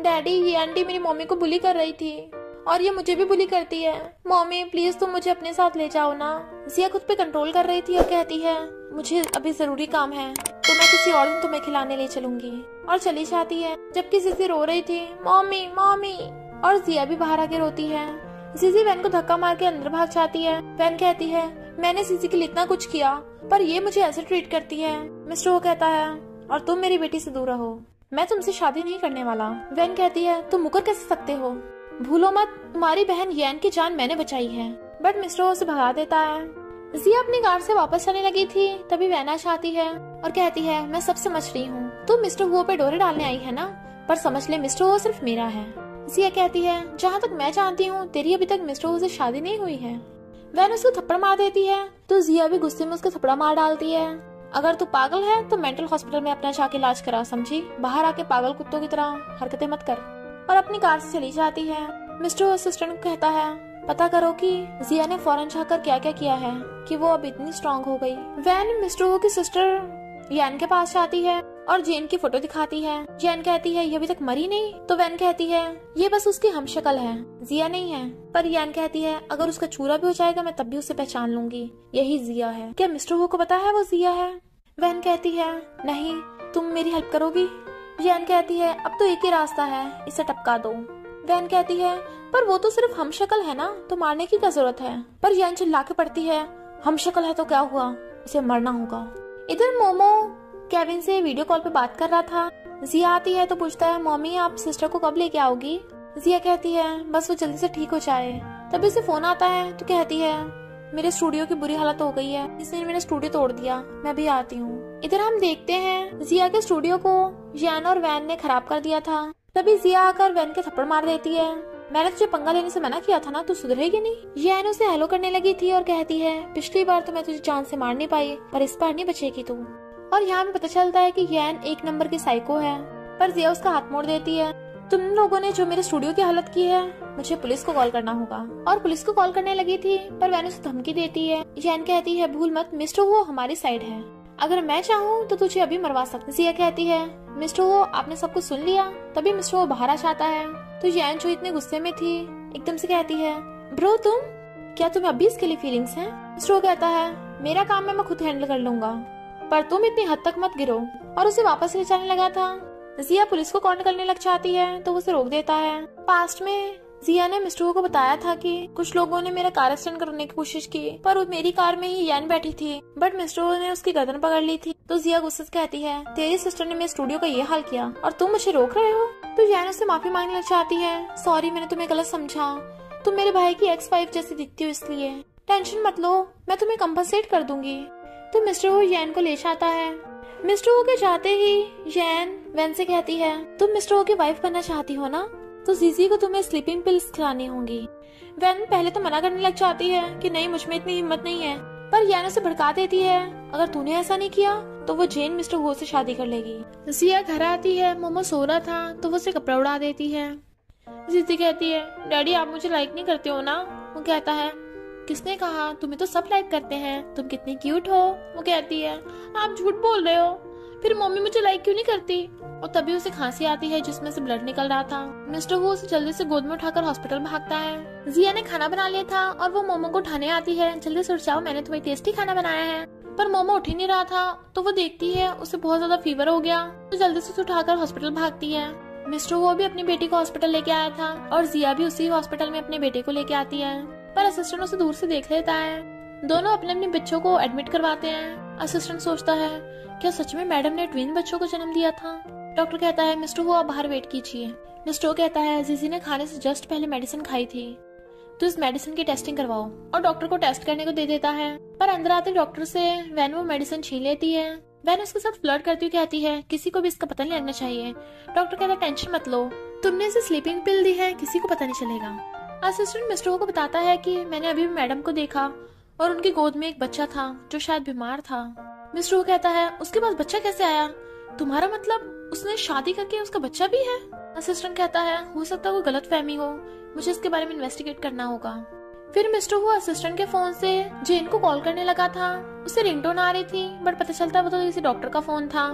डैडी, ये आंटी मेरी मम्मी को बुली कर रही थी और ये मुझे भी बुली करती है। मम्मी प्लीज तुम मुझे अपने साथ ले जाओ ना। जिया खुद पे कंट्रोल कर रही थी और कहती है मुझे अभी जरूरी काम है तो मैं किसी और दिन तुम्हें खिलाने ले चलूंगी, और चली जाती है। जबकि जिजी रो रही थी मम्मी मम्मी, और जिया भी बाहर आके रोती है। जिजी वैन को धक्का मार के अंदर भाग जाती है। वैन कहती है मैंने जिजी के लिए इतना कुछ किया पर ये मुझे ऐसे ट्रीट करती है। मिस्टर वो कहता है और तुम मेरी बेटी से दूर रहो, मैं तुमसे शादी नहीं करने वाला। वैन कहती है तुम मुकर कैसे सकते हो, भूलो मत तुम्हारी बहन यैन की जान मैंने बचाई है। बट मिस्टर उसे भगा देता है। जिया अपनी कार से वापस जाने लगी थी तभी वैन आ जाती है और कहती है मैं सब समझ रही हूँ, तुम मिस्टर हुओ पे डोरे डालने आई है ना, पर समझ ले मिस्टर हुओ सिर्फ मेरा है। जिया कहती है जहाँ तक मैं जानती हूँ तेरी अभी तक मिस्टर हुओ से शादी नहीं हुई है। वैन उसको थप्पड़ मार देती है तो जिया भी गुस्से में उसको थप्पड़ मार डालती है। अगर तू पागल है तो मेंटल हॉस्पिटल में अपना जाके इलाज करा, समझी, बाहर आके पागल कुत्तों की तरह हरकतें मत कर। और अपनी कार से चली जाती है। मिस्टर असिस्टेंट को कहता है पता करो कि जिया ने फौरन जाकर क्या क्या किया है कि वो अब इतनी स्ट्रांग हो गई। वैन मिस्टर वो की सिस्टर यान के पास जाती है और जेन की फोटो दिखाती है। जैन कहती है ये अभी तक मरी नहीं, तो वैन कहती है ये बस उसकी हमशक्ल है, जिया नहीं है। पर यान कहती है अगर उसका चूरा भी हो जाएगा मैं तब भी उसे पहचान लूंगी, यही जिया है। क्या मिस्टर हो को पता है वो जिया है? वैन कहती है नहीं, तुम मेरी हेल्प करोगी? जैन कहती है अब तो एक ही रास्ता है, इसे टपका दो। वैन कहती है पर वो तो सिर्फ हमशक्ल है ना, तो मारने की क्या जरूरत है? पर जैन चिल्ला के पड़ती है हमशक्ल है तो क्या हुआ, उसे मरना होगा। इधर मोमो केविन से वीडियो कॉल पे बात कर रहा था। जिया आती है तो पूछता है मम्मी आप सिस्टर को कब लेके आओगी? जिया कहती है बस वो जल्दी से ठीक हो जाए। तभी उसे फोन आता है तो कहती है मेरे स्टूडियो की बुरी हालत हो गई है, इसलिए मैंने स्टूडियो तोड़ दिया, मैं भी आती हूँ। इधर हम देखते हैं जिया के स्टूडियो को जैन और वैन ने खराब कर दिया था। तभी जिया आकर वैन के थप्पड़ मार देती है। मैंने तुझे पंगा लेने से मना किया था ना, तू सुधरेगी नहीं। जैन उसे हेलो करने लगी थी और कहती है पिछली बार तो मैं तुझे जान से मार नहीं पाई, पर इस बार नहीं बचेगी तू। और यहाँ पे पता चलता है कि जैन एक नंबर की साइको है, पर जिया उसका हाथ मोड़ देती है। तुम लोगों ने जो मेरे स्टूडियो की हालत की है, मुझे पुलिस को कॉल करना होगा। और पुलिस को कॉल करने लगी थी पर वैन उसे धमकी देती है। जैन कहती है भूल मत, मिस्टर वो हमारी साइड है, अगर मैं चाहूँ तो तुझे अभी मरवा सकती। जिया कहती है मिस्टर वो आपने सब कुछ सुन लिया? तभी मिस्टर वो बाहर आ जाता है तो जैन जो इतने गुस्से में थी एकदम से कहती है ब्रो तुम, क्या तुम्हें अभी इसके लिए फीलिंग्स हैं? मिस्टर वो कहता है मेरा काम है, मैं खुद हैंडल कर लूंगा, पर तुम इतनी हद तक मत गिरो। और उसे वापस ले जाने लगा था। जिया पुलिस को कॉल करने लग जाती है तो उसे रोक देता है। पास्ट में जिया ने मिस्टर को बताया था कि कुछ लोगों ने मेरा कार एक्सीडेंट करने की कोशिश की, पर मेरी कार में ही यान बैठी थी, बट मिस्टर ने उसकी गर्दन पकड़ ली थी। तो जिया गुस्से से कहती है तेरी सिस्टर ने मेरे स्टूडियो का ये हाल किया और तुम मुझे रोक रहे हो। तो यान उससे माफी मांगने लग जाती है, सॉरी मैंने तुम्हें गलत समझा, तुम मेरे भाई की एक्स वाइफ जैसी दिखती हो, इसलिए टेंशन मत लो, मैं तुम्हें कंपनसेट कर दूंगी। तो मिस्टर वो जैन को ले जाता है। मिस्टर वो के जाते ही जैन वैन से कहती है तुम मिस्टर वो की वाइफ बनना चाहती हो ना, तो जीजी को तुम्हें स्लीपिंग पिल्स खिलानी होंगी। वैन पहले तो मना करने लग जाती है कि नहीं मुझ में इतनी हिम्मत नहीं है, पर जैन उसे भड़का देती है अगर तूने ऐसा नहीं किया तो वो जेन मिस्टर वो से शादी कर लेगी। जिया घर आती है, मोमो सो रहा था तो वो उसे कपड़ा उड़ा देती है। जीजी कहती है डैडी आप मुझे लाइक नहीं करते हो ना? वो कहता है किसने कहा, तुम्हें तो सब लाइक करते हैं, तुम कितनी क्यूट हो। वो कहती है आप झूठ बोल रहे हो, फिर मम्मी मुझे लाइक क्यों नहीं करती? और तभी उसे खांसी आती है जिसमें से ब्लड निकल रहा था। मिस्टर वो उसे जल्दी से गोद में उठाकर हॉस्पिटल भागता है। जिया ने खाना बना लिया था और वो मोमो को उठाने आती है, जल्दी से उठ जाओ मैंने तुम्हें टेस्टी खाना बनाया है। पर मोमो उठ ही नहीं रहा था तो वो देखती है उसे बहुत ज्यादा फीवर हो गया, तो जल्दी से उसे उठाकर हॉस्पिटल भागती है। मिस्टर वो भी अपनी बेटी को हॉस्पिटल लेके आया था और जिया भी उसी हॉस्पिटल में अपने बेटे को लेके आती है, पर असिस्टेंट उसे दूर से देख लेता है। दोनों अपने अपने बच्चों को एडमिट करवाते हैं। असिस्टेंट सोचता है क्या सच में मैडम ने ट्विन बच्चों को जन्म दिया था? डॉक्टर कहता है मिस्टर वो आप बाहर वेट कीजिए। मिस्टर कहता है जीजी ने खाने से जस्ट पहले मेडिसिन खाई थी, तो इस मेडिसिन की टेस्टिंग करवाओ, और डॉक्टर को टेस्ट करने को दे देता है। पर अंदर आते डॉक्टर से वैन वो मेडिसिन छीन लेती है। वैन उसके साथ फ्लर्ट करती हुई कहती है किसी को भी इसका पता नहीं लगना चाहिए। डॉक्टर कहता है टेंशन मत लो, तुमने इसे स्लीपिंग पिल दी है, किसी को पता नहीं चलेगा। असिस्टेंट मिस्टर को बताता है कि मैंने अभी भी मैडम को देखा और उनकी गोद में एक बच्चा था जो शायद बीमार था। मिस्टर वो कहता है उसके पास बच्चा कैसे आया? तुम्हारा मतलब उसने शादी करके उसका बच्चा भी है? असिस्टेंट कहता है हो सकता है कोई गलत फहमी हो, मुझे इसके बारे में इन्वेस्टिगेट करना होगा। फिर मिस्टर वो असिस्टेंट के फोन से जेन को कॉल करने लगा था। उसे रिंगटोन आ रही थी, बट पता चलता वो तो किसी डॉक्टर का फोन था।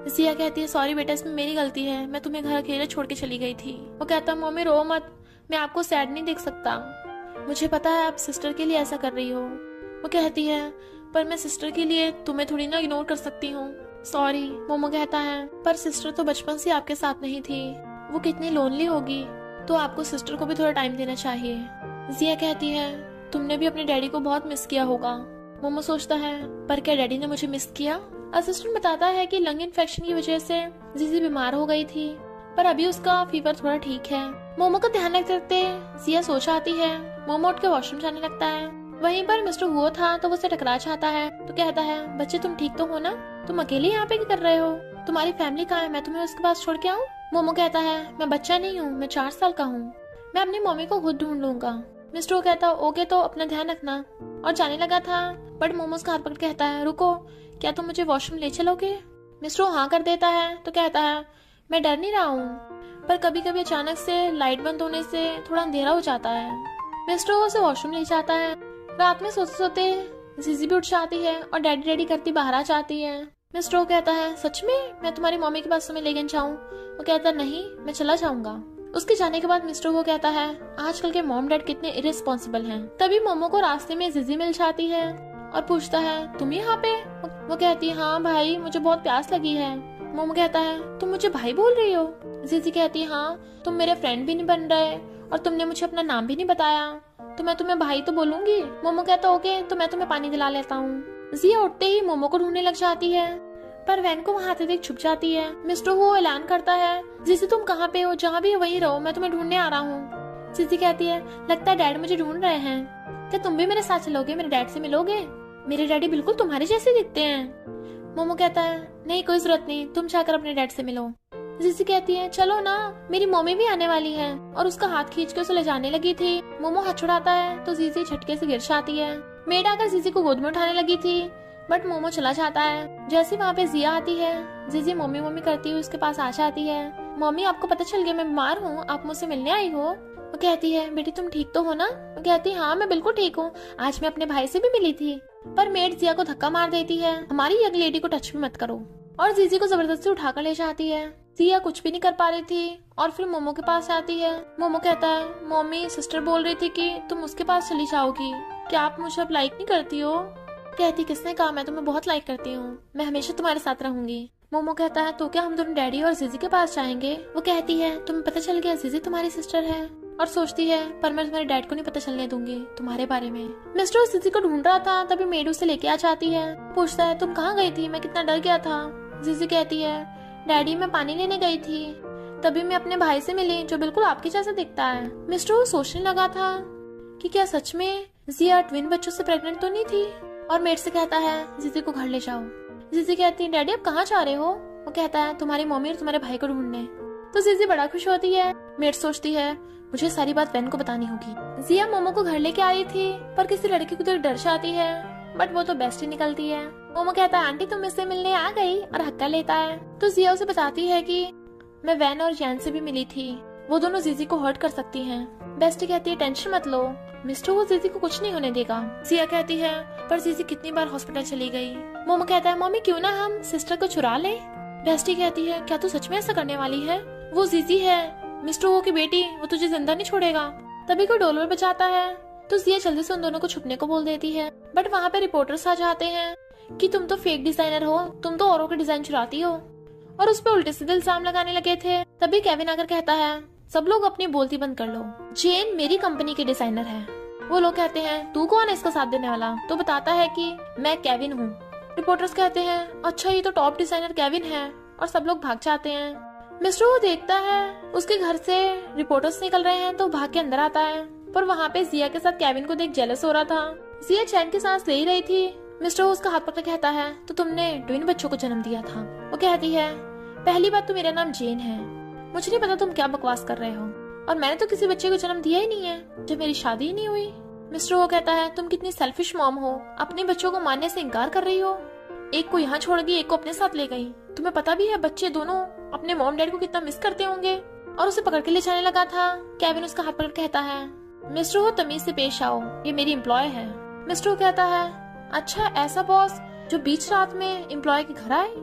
जिया कहती है सॉरी बेटा, इसमें मेरी गलती है, मैं तुम्हें घर अकेले छोड़ के चली गई थी। वो कहता मम्मी रो मत, मैं आपको सैड नहीं देख सकता, मुझे पता है आप सिस्टर के लिए ऐसा कर रही हो। वो कहती है पर मैं सिस्टर के लिए तुम्हें थोड़ी ना इग्नोर कर सकती हूँ, सॉरी। मोमो कहता है पर सिस्टर तो बचपन से आपके साथ नहीं थी, वो कितनी लोनली होगी, तो आपको सिस्टर को भी थोड़ा टाइम देना चाहिए। जिया कहती है तुमने भी अपने डैडी को बहुत मिस किया होगा। मोमो सोचता है पर क्या डैडी ने मुझे मिस किया। असिस्टेंट बताता है कि लंग इन्फेक्शन की वजह से जीजी बीमार हो गई थी, पर अभी उसका फीवर थोड़ा ठीक है। मोमो का ध्यान रखते रखते जिया सोच आती है। मोमो उठ के वॉशरूम जाने लगता है। वहीं पर मिस्टर हुओ था तो वो उसे टकरा चाहता है, तो कहता है बच्चे तुम ठीक तो हो ना, तुम अकेले यहाँ पे क्या कर रहे हो, तुम्हारी फैमिली कहाँ है, मैं तुम्हें उसके पास छोड़ के आऊँ। मोमो कहता है मैं बच्चा नहीं हूँ, मैं चार साल का हूँ, मैं अपनी मम्मी को खुद ढूंढ लूंगा। मिस्टर कहता है ओके तो अपना ध्यान रखना, और जाने लगा था। बट मोमो उसका हाथ पकड़ कहता है रुको, क्या तुम मुझे वॉशरूम ले चलोगे। मिस्टर हाँ कर देता है, तो कहता है मैं डर नहीं रहा हूँ, पर कभी कभी अचानक से लाइट बंद होने से थोड़ा अंधेरा हो जाता है। मिस्टर उसे वॉशरूम ले जाता है। रात में सोते सोते जीजी भी उठ जाती है और डैडी डैडी करती बाहर आ जाती है। मिस्टर कहता है सच में मैं तुम्हारी मम्मी के पास तुम्हें लेकर जाऊं। वो कहता है नहीं, मैं चला जाऊंगा। उसके जाने के बाद मिस्टर को कहता है आजकल के मॉम डैड कितने इरेस्पॉन्सिबल हैं। तभी मोमो को रास्ते में जीजी मिल जाती है और पूछता है तुम यहाँ पे। वो कहती है हाँ भाई, मुझे बहुत प्यास लगी है। मोमो कहता है तुम मुझे भाई बोल रही हो। जीजी कहती है हाँ, तुम मेरे फ्रेंड भी नहीं बन रहे और तुमने मुझे अपना नाम भी नहीं बताया, तो मैं तुम्हें भाई तो बोलूंगी। मोमो कहता ओके, तो मैं तुम्हें पानी दिला लेता हूँ। जिया उठते ही मोमो को ढूंढने लग जाती है, पर वैन को वहाँ से देख छुप जाती है। मिस्टर वो ऐलान करता है जीजी तुम कहाँ पे हो, जहाँ भी हो वहीं रहो, मैं तुम्हें ढूंढने आ रहा हूँ। जीजी कहती है लगता है डैड मुझे ढूंढ रहे हैं, क्या तुम भी मेरे साथ चलोगे, मेरे डैड से मिलोगे, मेरे डैडी बिल्कुल तुम्हारे जैसे दिखते हैं। मोमो कहता है नहीं कोई जरूरत नहीं, तुम जाकर अपने डैड से मिलो। जीजी कहती है चलो ना, मेरी मम्मी भी आने वाली है, और उसका हाथ खींच के उसे ले जाने लगी थी। मोमो हाथ छुड़ाता है तो जीजी झटके से गिर जाती है। मेड आकर जीजी को गोद में उठाने लगी थी, बट मोमो चला जाता है। जैसे वहाँ पे जिया आती है, जीजी मम्मी मम्मी करती हुई उसके पास आ जाती है। मम्मी आपको पता चल गया मैं बीमार हूँ, आप मुझसे मिलने आई हो। वो कहती है बेटी तुम ठीक तो हो ना। वो कहती है हाँ मैं बिल्कुल ठीक हूँ, आज मैं अपने भाई से भी मिली थी। पर मेड जिया को धक्का मार देती है, हमारी यंग लेडी को टच भी मत करो, और जीजी को जबरदस्ती उठाकर ले जाती है। जिया कुछ भी नहीं कर पा रही थी और फिर मोमो के पास आती है। मोमो कहता है मम्मी सिस्टर बोल रही थी कि तुम उसके पास चली जाओगी, क्या आप मुझे अब लाइक नहीं करती हो। कहती किसने कहा, मैं तुम्हें बहुत लाइक करती हूँ, मैं हमेशा तुम्हारे साथ रहूंगी। मोमो कहता है तो क्या हम दोनों डैडी और जीजी के पास जाएंगे। वो कहती है तुम्हें पता चल गया जीजी तुम्हारी सिस्टर है, और सोचती है पर मैं तुम्हारे डैड को नहीं पता चलने दूंगी तुम्हारे बारे में। मिस्टर जीजी को ढूंढ रहा था, तभी मेड उसे लेके आ जाती है। पूछता है तुम कहाँ गई थी, मैं कितना डर गया था। जीजी कहती है डैडी मैं पानी लेने गई थी, तभी मैं अपने भाई से मिली जो बिल्कुल आपके जैसा दिखता है। मिस्टर वो सोचने लगा था कि क्या सच में जिया ट्विन बच्चों से प्रेग्नेंट तो नहीं थी, और मेड से कहता है जीजी को घर ले जाओ। जीजी कहती है डैडी आप कहाँ जा रहे हो। वो कहता है तुम्हारी मम्मी और तुम्हारे भाई को ढूंढने। तो जीजी बड़ा खुश होती है। मेड सोचती है मुझे सारी बात वैन को बतानी होगी। जिया मोमो को घर लेके आई थी, पर किसी लड़की को देख डर जाती है, बट वो तो बेस्ट ही निकलती है। मोमो कहता है आंटी तुम इससे मिलने आ गई, और हक्का लेता है। तो जिया उसे बताती है कि मैं वैन और जैन से भी मिली थी, वो दोनों जीजी को हर्ट कर सकती हैं। बेस्ट कहती है टेंशन मत लो, मिस्टर वो जीजी को कुछ नहीं होने देगा। जिया कहती है पर जीजी कितनी बार हॉस्पिटल चली गई। मोमो कहता है मम्मी क्यों ना हम सिस्टर को चुरा ले। बेस्टी कहती है क्या तू सच में ऐसा करने वाली है, वो जीजी है मिस्टर वो की बेटी, वो तुझे जिंदा नहीं छोड़ेगा। तभी कोई डोलर बजाता है, तो जिया जल्दी से उन दोनों को छुपने को बोल देती है। बट वहाँ पे रिपोर्टर्स आ जाते हैं कि तुम तो फेक डिजाइनर हो, तुम तो औरों के डिजाइन चुराती हो, और उस पर उल्टे सीधे इल्जाम लगाने लगे थे। तभी केविन आकर कहता है सब लोग अपनी बोलती बंद कर लो, जेन मेरी कंपनी के डिजाइनर है। वो लोग कहते हैं तू कौन है इसका साथ देने वाला, तो बताता है कि मैं केविन हूँ। रिपोर्टर्स कहते हैं अच्छा ये तो टॉप डिजाइनर केविन है, और सब लोग भाग जाते हैं। मिस्टर वो देखता है उसके घर से रिपोर्टर्स निकल रहे हैं, तो भाग के अंदर आता है, पर वहाँ पे जिया के साथ केविन को देख जेलस हो रहा था। जिया चैन की सांस ले ही रही थी। मिस्टर वो उसका हाथ पकड़ कहता है तो तुमने ट्विन बच्चों को जन्म दिया था। वो कहती है पहली बात तो मेरा नाम जेन है, मुझे नहीं पता तुम क्या बकवास कर रहे हो, और मैंने तो किसी बच्चे को जन्म दिया ही नहीं है जब मेरी शादी ही नहीं हुई। मिस्टर वो कहता है तुम कितनी सेल्फिश मॉम हो, अपने बच्चों को मारने से इनकार कर रही हो, एक को यहाँ छोड़ गई एक को अपने साथ ले गई, तुम्हें पता भी है बच्चे दोनों अपने मॉम डैड को कितना मिस करते होंगे। और उसे पकड़ के ले जाने लगा था। केविन उसका हाथ पकड़ कहता है मिस्टर वो तमीज से पेश आओ, ये मेरी एम्प्लॉय है। मिस्टर वो कहता है अच्छा ऐसा बॉस जो बीच रात में एम्प्लॉय के घर आए।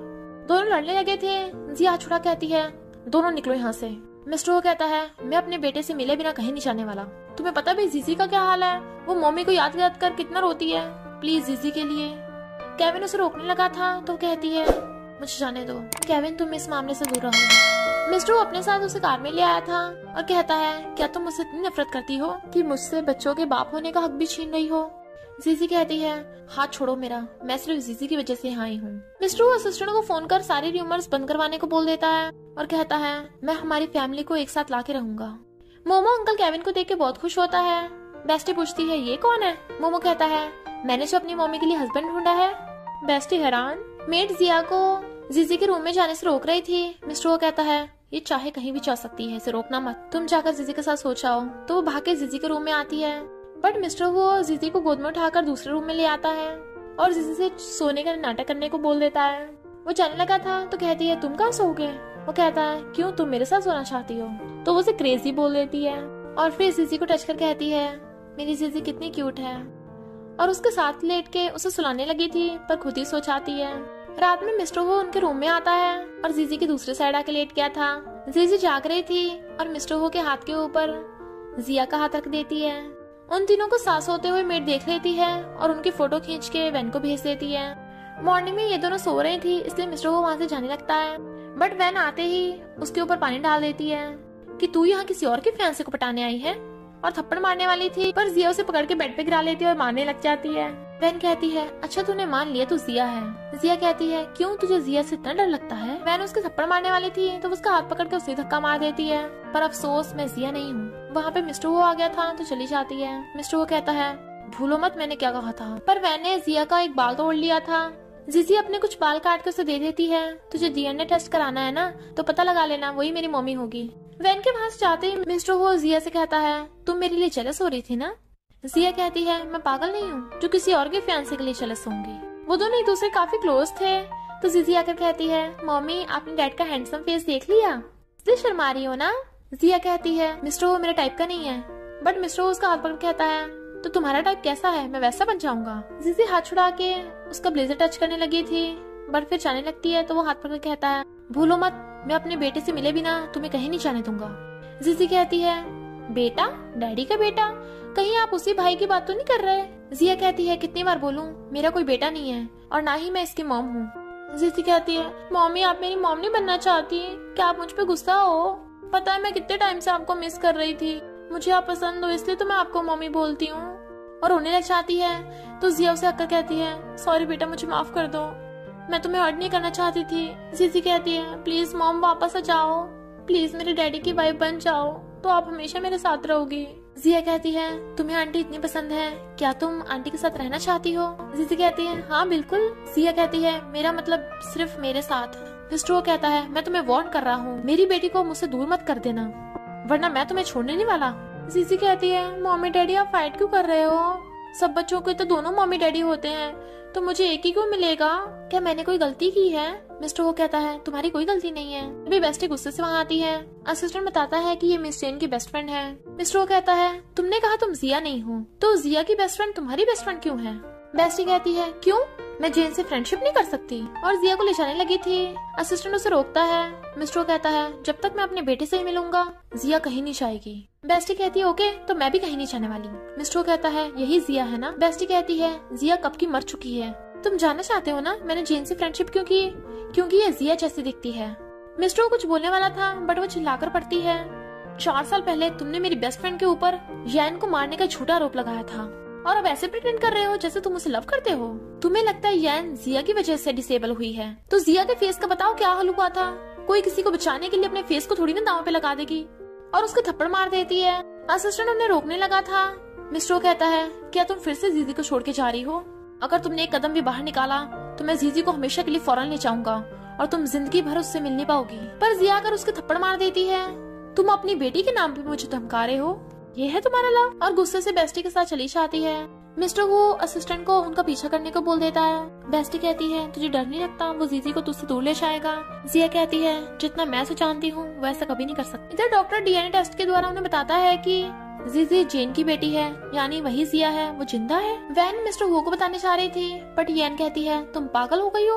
दोनों लड़ने लगे थे। जिया छुड़ा कहती है दोनों निकलो यहाँ से। मिस्टर वो कहता है मैं अपने बेटे से मिले बिना कहीं नहीं जाने वाला। तुम्हें पता भी जीजी का क्या हाल है, वो मम्मी को याद याद कर कितना रोती है, प्लीज जीजी के लिए। केविन उसे रोकने लगा था तो कहती है मुझे जाने दो केविन, तुम इस मामले से दूर रहो। मिस्टर वो अपने साथ उसे कार में ले आया था और कहता है क्या तुम मुझसे इतनी नफरत करती हो कि मुझसे बच्चों के बाप होने का हक भी छीन रही हो। जीजी कहती है हाथ छोड़ो मेरा, मैं सिर्फ जीजी की वजह से यहाँ आई हूँ। मिस्टर वो असिस्टेंट को फोन कर सारे रूमर्स बंद करवाने को बोल देता है और कहता है मैं हमारी फैमिली को एक साथ ला के रहूंगा। मोमो अंकल केविन को देख के बहुत खुश होता है। बेस्टी पूछती है ये कौन है। मोमो कहता है मैंने जो अपनी मम्मी के लिए हस्बैंड ढूंढा है। बेस्टी हैरान। मेड जिया को जीजी के रूम में जाने से रोक रही थी। मिस्टर वो कहता है ये चाहे कहीं भी जा सकती है, इसे रोकना मत, तुम जाकर जीजी के साथ सो जाओ। तो वो भाग के जीजी के रूम में आती है, बट मिस्टर वो जीजी को गोद में उठाकर दूसरे रूम में ले आता है और जीजी से सोने का नाटक करने को बोल देता है। वो जाने लगा था तो कहती है तुम कहाँ सोओगे। वो कहता है क्यों, तुम मेरे साथ सोना चाहती हो। तो वो उसे क्रेजी बोल देती है और फिर जीजी को टच कर कहती है मेरी जीजी कितनी क्यूट है, और उसके साथ लेट के उसे सुलाने लगी थी पर खुद ही सो जाती है। रात में मिस्टर वो उनके रूम में आता है और जीजी के दूसरे साइड आके लेट गया था। जीजी जाग रही थी और मिस्टर वो के हाथ के ऊपर जिया का हाथ रख देती है। उन तीनों को सांस होते हुए मेड देख लेती है और उनकी फोटो खींच के वैन को भेज देती है। मॉर्निंग में ये दोनों सो रही थी इसलिए मिस्टर वो वहाँ से जाने लगता है, बट वैन आते ही उसके ऊपर पानी डाल देती है कि तू यहाँ किसी और के फियांसे को पटाने आई है, और थप्पड़ मारने वाली थी पर जिया उसे पकड़ के बेड पे गिरा लेती है और मारने लग जाती है। वैन कहती है अच्छा तूने मान लिया तू जिया है। जिया कहती है क्यों, तुझे जिया से इतना डर लगता है। वैन उसके थप्पड़ मारने वाली थी तो उसका हाथ पकड़ के उसे धक्का मार देती है, पर अफसोस मैं जिया नहीं हूँ। वहाँ पे मिस्टर वो आ गया था तो चली जाती है। मिस्टर वो कहता है भूलो मत मैंने क्या कहा था, पर वैन ने जिया का एक बाल तोड़ लिया था। जीजी अपने कुछ बाल काट के उसे दे देती है, तुझे डीएनए टेस्ट कराना है ना तो पता लगा लेना वही मेरी मम्मी होगी। वैन के पास जाते ही मिस्टर वो जिया से कहता है तुम मेरे लिए जेलस हो रही थी ना। जिया कहती है मैं पागल नहीं हूँ जो किसी और के फियांसे के लिए जेलस होंगी। वो दोनों एक दूसरे काफी क्लोज थे। तो जीजी आकर कहती है मम्मी आपने डैड का हैंडसम फेस देख लिया, इसलिए शर्मा रही हो ना। जिया कहती है मिस्टर वो मेरे टाइप का नहीं है, बट मिस्टर वो उसका हाथ पकड़ कहता है तो तुम्हारा टाइप कैसा है, मैं वैसा बन जाऊंगा। जीजी हाथ छुड़ा के उसका ब्लेजर टच करने लगी थी, बट फिर जाने लगती है तो वो हाथ पकड़ कहता है भूलो मत मैं अपने बेटे से मिले बिना तुम्हें कहीं नहीं जाने दूंगा। जीजी कहती है बेटा, डैडी का बेटा, कहीं आप उसी भाई की बात तो नहीं कर रहे। जिया कहती है कितनी बार बोलूं मेरा कोई बेटा नहीं है और ना ही मैं इसकी मॉम हूँ। जीजी कहती है मम्मी आप मेरी मॉम नहीं बनना चाहती, क्या आप मुझ पे गुस्सा हो। पता है मैं कितने टाइम से आपको मिस कर रही थी, मुझे आप पसंद हो इसलिए तो मैं आपको मम्मी बोलती हूँ। और रोने लग जाती है तो जिया उसे हककर कहती है सॉरी बेटा मुझे माफ कर दो, मैं तुम्हें हर्ट नहीं करना चाहती थी। जीजी कहती है प्लीज मॉम वापस आ जाओ, प्लीज मेरे डैडी की वाइफ बन जाओ तो आप हमेशा मेरे साथ रहोगी। जिया कहती है तुम्हें आंटी इतनी पसंद है, क्या तुम आंटी के साथ रहना चाहती हो। जीजी कहती है हाँ बिल्कुल। जिया कहती है मेरा मतलब सिर्फ मेरे साथ। मिस्टर वो कहता है मैं तुम्हें वार्न कर रहा हूँ, मेरी बेटी को मुझसे दूर मत कर देना वरना मैं तुम्हें छोड़ने नहीं वाला। जीजी कहती है मम्मी डैडी आप फाइट क्यों कर रहे हो, सब बच्चों के तो दोनों मम्मी डैडी होते हैं तो मुझे एक ही क्यों मिलेगा, क्या मैंने कोई गलती की है। मिस्टर वो कहता है तुम्हारी कोई गलती नहीं है। अभी बेस्टी गुस्से से वहाँ आती है। असिस्टेंट बताता है कि ये मिस जेन की बेस्ट फ्रेंड है। मिस्टर वो कहता है तुमने कहा तुम जिया नहीं हो तो जिया की बेस्ट फ्रेंड तुम्हारी बेस्ट फ्रेंड क्यों है। बेस्टी कहती है क्यों, मैं जेन से फ्रेंडशिप नहीं कर सकती, और जिया को ले जाने लगी थी। असिस्टेंट उसे रोकता है। मिस्टर वो कहता है जब तक मैं अपने बेटे से ही मिलूंगा जिया कहीं नहीं जाएगी। बेस्टी कहती है ओके तो मैं भी कहीं नहीं जाने वाली। मिस्टर वो कहता है यही जिया है ना। बेस्टी कहती है जिया कब की मर चुकी है, तुम जानना चाहते हो ना मैंने जेन से फ्रेंडशिप क्यों की, क्योंकि ये जिया जैसी दिखती है। मिस्टर वो कुछ बोलने वाला था बट वो चिल्लाकर पड़ती है चार साल पहले तुमने मेरी बेस्ट फ्रेंड के ऊपर यैन को मारने का झूठा आरोप लगाया था और अब ऐसे प्रिटेंड कर रहे हो जैसे तुम उसे लव करते हो। तुम्हें लगता है यैन जिया की वजह से डिसेबल हुई है तो जिया के फेस का बताओ क्या हाल हुआ था। कोई किसी को बचाने के लिए अपने फेस को थोड़ी ना दांव पे लगा देगी, और उसके थप्पड़ मार देती है। असिस्टेंट उन्हें रोकने लगा था। मिस्टर कहता है क्या तुम फिर से जीजी को छोड़ के जा रही हो, अगर तुमने एक कदम भी बाहर निकाला तो मैं जीजी को हमेशा के लिए फौरन ले जाऊंगा और तुम जिंदगी भर उससे मिल नहीं पाओगी। पर जिया अगर उसके थप्पड़ मार देती है तुम अपनी बेटी के नाम पे मुझे धमका रहे हो, ये है तुम्हारा लव, और गुस्से से बेस्टी के साथ चली जाती है। मिस्टर वो असिस्टेंट को उनका पीछा करने को बोल देता है। बेस्टी कहती है तुझे डर नहीं लगता वो जीजी को तुझसे दूर ले जाएगा। जिया कहती है जितना मैं उसे जानती हूँ वैसा कभी नहीं कर सकती। इधर डॉक्टर डीएनए टेस्ट के द्वारा उन्हें बताता है कि जीजी जेन की बेटी है, यानी वही जिया है, वो जिंदा है। वैन मिस्टर वो को बताने जा रही थी बट येन कहती है तुम पागल हो गई हो,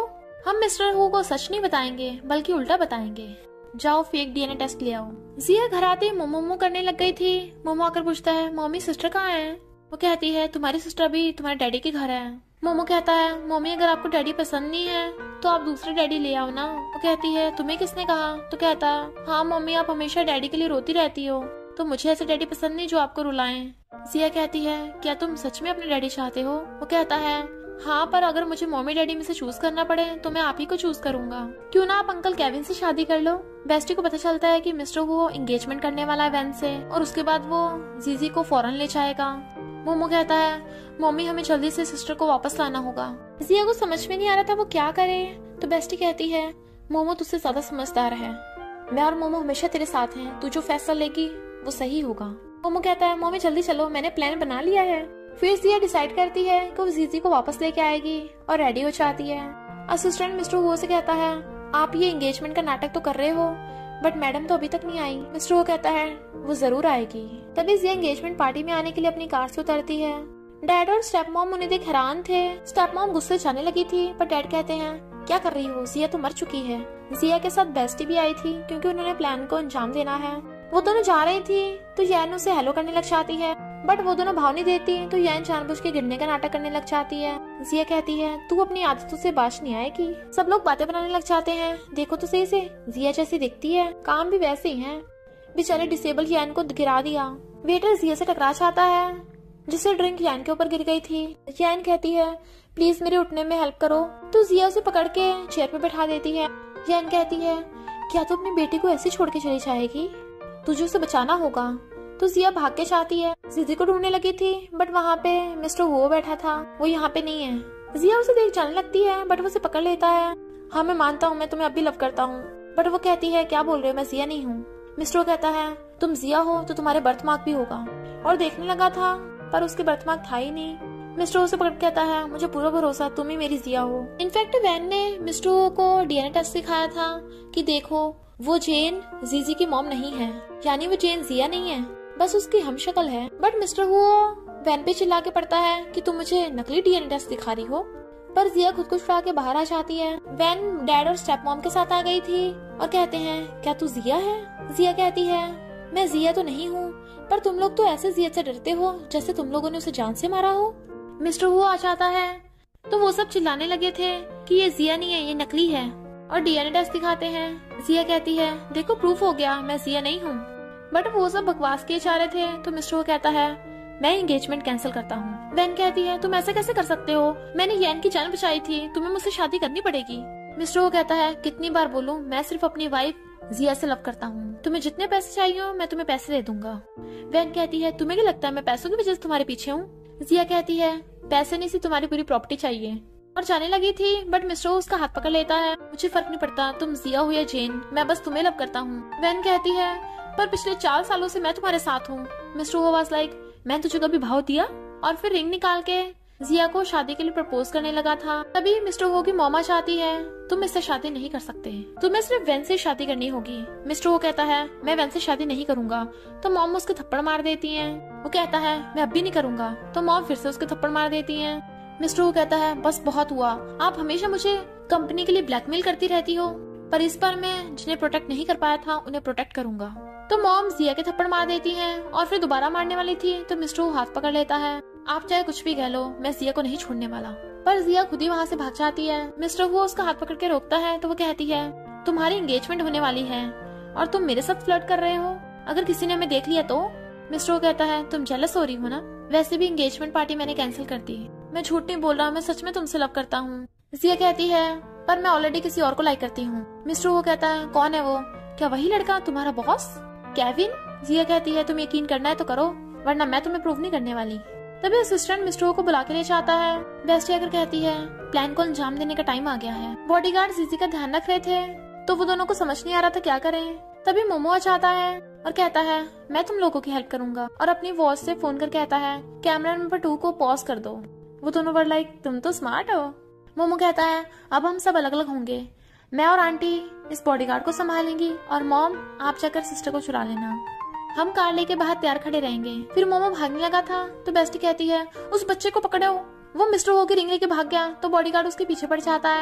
हम मिस्टर हु को सच नहीं बताएंगे बल्कि उल्टा बताएंगे। जाओ फेक डीएनए टेस्ट ले आओ। जिया घर आते मोमो मोमो करने लग गई थी। मोमो आकर पूछता है मम्मी सिस्टर कहाँ है? वो कहती है तुम्हारी सिस्टर भी तुम्हारे डैडी के घर है। मोमो कहता है मम्मी अगर आपको डैडी पसंद नहीं है तो आप दूसरे डैडी ले आओ ना। वो कहती है तुम्हें किसने कहा? तो कहता है हाँ मम्मी आप हमेशा डैडी के लिए रोती रहती हो, तो मुझे ऐसे डैडी पसंद नहीं जो आपको रुलाएं। जिया कहती है क्या तुम सच में अपने डैडी चाहते हो? वो कहता है हाँ, पर अगर मुझे मम्मी डैडी में से चूज करना पड़े तो मैं आप ही को चूज करूंगा। क्यों ना आप अंकल केविन से शादी कर लो। बेस्टी को पता चलता है कि मिस्टर वो एंगेजमेंट करने वाला है वैन से, और उसके बाद वो जीजी को फौरन ले जाएगा। मोमो कहता है मम्मी हमें जल्दी से सिस्टर को वापस लाना होगा। जिया को समझ में नहीं आ रहा था वो क्या करे, तो बेस्टी कहती है मोमो तुझसे ज्यादा समझदार है, मैं और मोमो हमेशा तेरे साथ हैं, तू जो फैसला लेगी वो सही होगा। मोमो कहता है मम्मी जल्दी चलो, मैंने प्लान बना लिया है। फिर जिया डिसाइड करती है कि वो जीजी को वापस लेके आएगी और रेडी हो जाती है। असिस्टेंट मिस्टर वो से कहता है आप ये एंगेजमेंट का नाटक तो कर रहे हो, बट मैडम तो अभी तक नहीं आई। मिस्टर वो कहता है वो जरूर आएगी। तभी जिया एंगेजमेंट पार्टी में आने के लिए अपनी कार से उतरती है। डैड और स्टेप मॉम उन्हें देख हैरान थे। स्टेप मॉम गुस्से जाने लगी थी, पर डैड कहते हैं क्या कर रही हो, जिया तो मर चुकी है। जिया के साथ बेस्टी भी आई थी क्योंकि उन्होंने प्लान को अंजाम देना है। वो दोनों जा रही थी तो यैन उसे हेलो करने लग जाती है, बट वो दोनों भाव नहीं देती तो यैन जानबूझ के गिरने का नाटक करने लग जाती है। जिया कहती है तू अपनी आदतों से बाज नहीं आएगी। सब लोग बातें बनाने लग जाते हैं, देखो तो सही से जिया जैसी दिखती है, काम भी वैसे ही है। बेचारे डिसेबल यैन को गिरा दिया। वेटर जिया से टकरा जाता है जिससे ड्रिंक यैन के ऊपर गिर गई थी। यैन कहती है प्लीज मेरे उठने में हेल्प करो, तो जिया उसे पकड़ के चेयर पे बैठा देती है। यैन कहती है क्या तू अपनी बेटी को ऐसे छोड़ के चली जाएगी, तुझे उसे बचाना होगा। तो जिया भाग के चाहती है, जीजी को ढूंढने लगी थी, बट वहाँ पे मिस्टर वो बैठा था, वो यहाँ पे नहीं है। जिया उसे देख जाने लगती है, बट वो उसे पकड़ लेता है। हाँ मैं मानता हूँ, मैं तुम्हें अभी लव करता हूँ, बट वो कहती है क्या बोल रहे हो, मैं जिया नहीं हूँ। मिस्टर कहता है तुम जिया हो तो तुम्हारे बर्थ मार्क भी होगा, और देखने लगा था पर उसके बर्थ मार्क था ही नहीं। मिस्टर उसे पकड़ कहता है मुझे पूरा भरोसा तुम ही मेरी जिया हो। इनफैक्ट वैन ने मिस्टर को डीएनए टेस्ट सिखाया था कि देखो वो जेन जीजी की मॉम नहीं है, यानी वो जेन जिया नहीं है, बस उसकी हम शक्ल है। बट मिस्टर वो वैन पे चिल्ला के पड़ता है कि तुम मुझे नकली डीएनए टेस्ट दिखा रही हो, पर जिया खुद को छुपा के बाहर आ जाती है। वैन डैड और स्टेप मॉम के साथ आ गई थी और कहते हैं क्या तू जिया है? जिया कहती है मैं जिया तो नहीं हूँ, पर तुम लोग तो ऐसे जिया से डरते हो जैसे तुम लोगों ने उसे जान से मारा हो। मिस्टर वो आ जाता है तो वो सब चिल्लाने लगे थे कि ये जिया नहीं है, ये नकली है, और डीएनए टेस्ट दिखाते हैं। जिया कहती है देखो प्रूफ हो गया, मैं जिया नहीं हूँ। बट वो सब बकवास किए जा रहे थे, तो मिस्टर वो कहता है मैं एंगेजमेंट कैंसिल करता हूँ। वैन कहती है तुम ऐसे कैसे कर सकते हो, मैंने यैन की जान बचाई थी, तुम्हें मुझसे शादी करनी पड़ेगी। मिस्टर वो कहता है कितनी बार बोलूं, मैं सिर्फ अपनी वाइफ जिया से लव करता हूँ, तुम्हें जितने पैसे चाहिए हो मैं तुम्हें पैसे दे दूंगा। वैन कहती है तुम्हें क्या लगता है मैं पैसों की वजह से तुम्हारे पीछे हूँ? जिया कहती है पैसे नहीं सी तुम्हारी पूरी प्रॉपर्टी चाहिए, और जाने लगी थी, बट मिस्टर उसका हाथ पकड़ लेता है। मुझे फर्क नहीं पड़ता तुम जिया हो या जेन, मैं बस तुम्हें लव करता हूँ। वैन कहती है पर पिछले चार सालों से मैं तुम्हारे साथ हूँ। मिस्टर वाज लाइक मैं तुझे कभी भाव दिया? और फिर रिंग निकाल के जिया को शादी के लिए प्रपोज करने लगा था। तभी मिस्टर हो की मॉमा चाहती है तुम इससे शादी नहीं कर सकते, तुम्हें सिर्फ वैन से शादी करनी होगी। मिस्टर वो कहता है मैं वैन से शादी नहीं करूंगा, तो मॉम उसके थप्पड़ मार देती है। वो कहता है मैं अब भी नहीं करूंगा, तो मॉम फिर से उसके थप्पड़ मार देती है। मिस्टर वो कहता है बस बहुत हुआ, आप हमेशा मुझे कंपनी के लिए ब्लैकमेल करती रहती हो, पर इस बार मैं जिन्हें प्रोटेक्ट नहीं कर पाया था उन्हें प्रोटेक्ट करूंगा। तो मॉम जिया के थप्पड़ मार देती हैं, और फिर दोबारा मारने वाली थी तो मिस्टर वो हाथ पकड़ लेता है। आप चाहे कुछ भी कह लो, मैं जिया को नहीं छोड़ने वाला। पर जिया खुद ही वहाँ से भाग जाती है। मिस्टर वो उसका हाथ पकड़ के रोकता है, तो वो कहती है तुम्हारी एंगेजमेंट होने वाली है और तुम मेरे साथ फ्लर्ट कर रहे हो, अगर किसी ने हमें देख लिया तो? मिस्टर वो कहता है तुम जेलस हो रही हो ना, वैसे भी एंगेजमेंट पार्टी मैंने कैंसिल कर दी, मैं झूठ नहीं बोल रहा, मैं सच में तुमसे लव करता हूँ। जिया कहती है पर मैं ऑलरेडी किसी और को लाइक करती हूँ। मिस्टर वो कहता है कौन है वो? क्या वही लड़का तुम्हारा बॉस केविन? जिया कहती है तुम यकीन करना है तो करो, वरना मैं तुम्हें प्रूव नहीं करने वाली। तभी असिस्टेंट मिस्टर को बुला के ले जाता है। बेस्टी आकर कहती है प्लान को अंजाम देने का टाइम आ गया है। बॉडीगार्ड जीजी का ध्यान रख रहे थे, तो वो दोनों को समझ नहीं आ रहा था क्या करें। तभी मोमो आ जाता है और कहता है मैं तुम लोगों की हेल्प करूंगा, और अपनी वॉच से फोन कर कहता है कैमरा नंबर टू को पॉज कर दो। वो दोनों वर लाइक तुम तो स्मार्ट हो। मोमो कहता है अब हम सब अलग अलग होंगे, मैं और आंटी इस बॉडीगार्ड को संभालेंगी, और मॉम आप जाकर सिस्टर को चुरा लेना, हम कार लेके बाहर तैयार खड़े रहेंगे। फिर मोमो भागने लगा था, तो बेस्टी कहती है उस बच्चे को पकड़ो। वो मिस्टर हो की रिंग लेके भाग गया, तो बॉडीगार्ड उसके पीछे पड़ जाता है।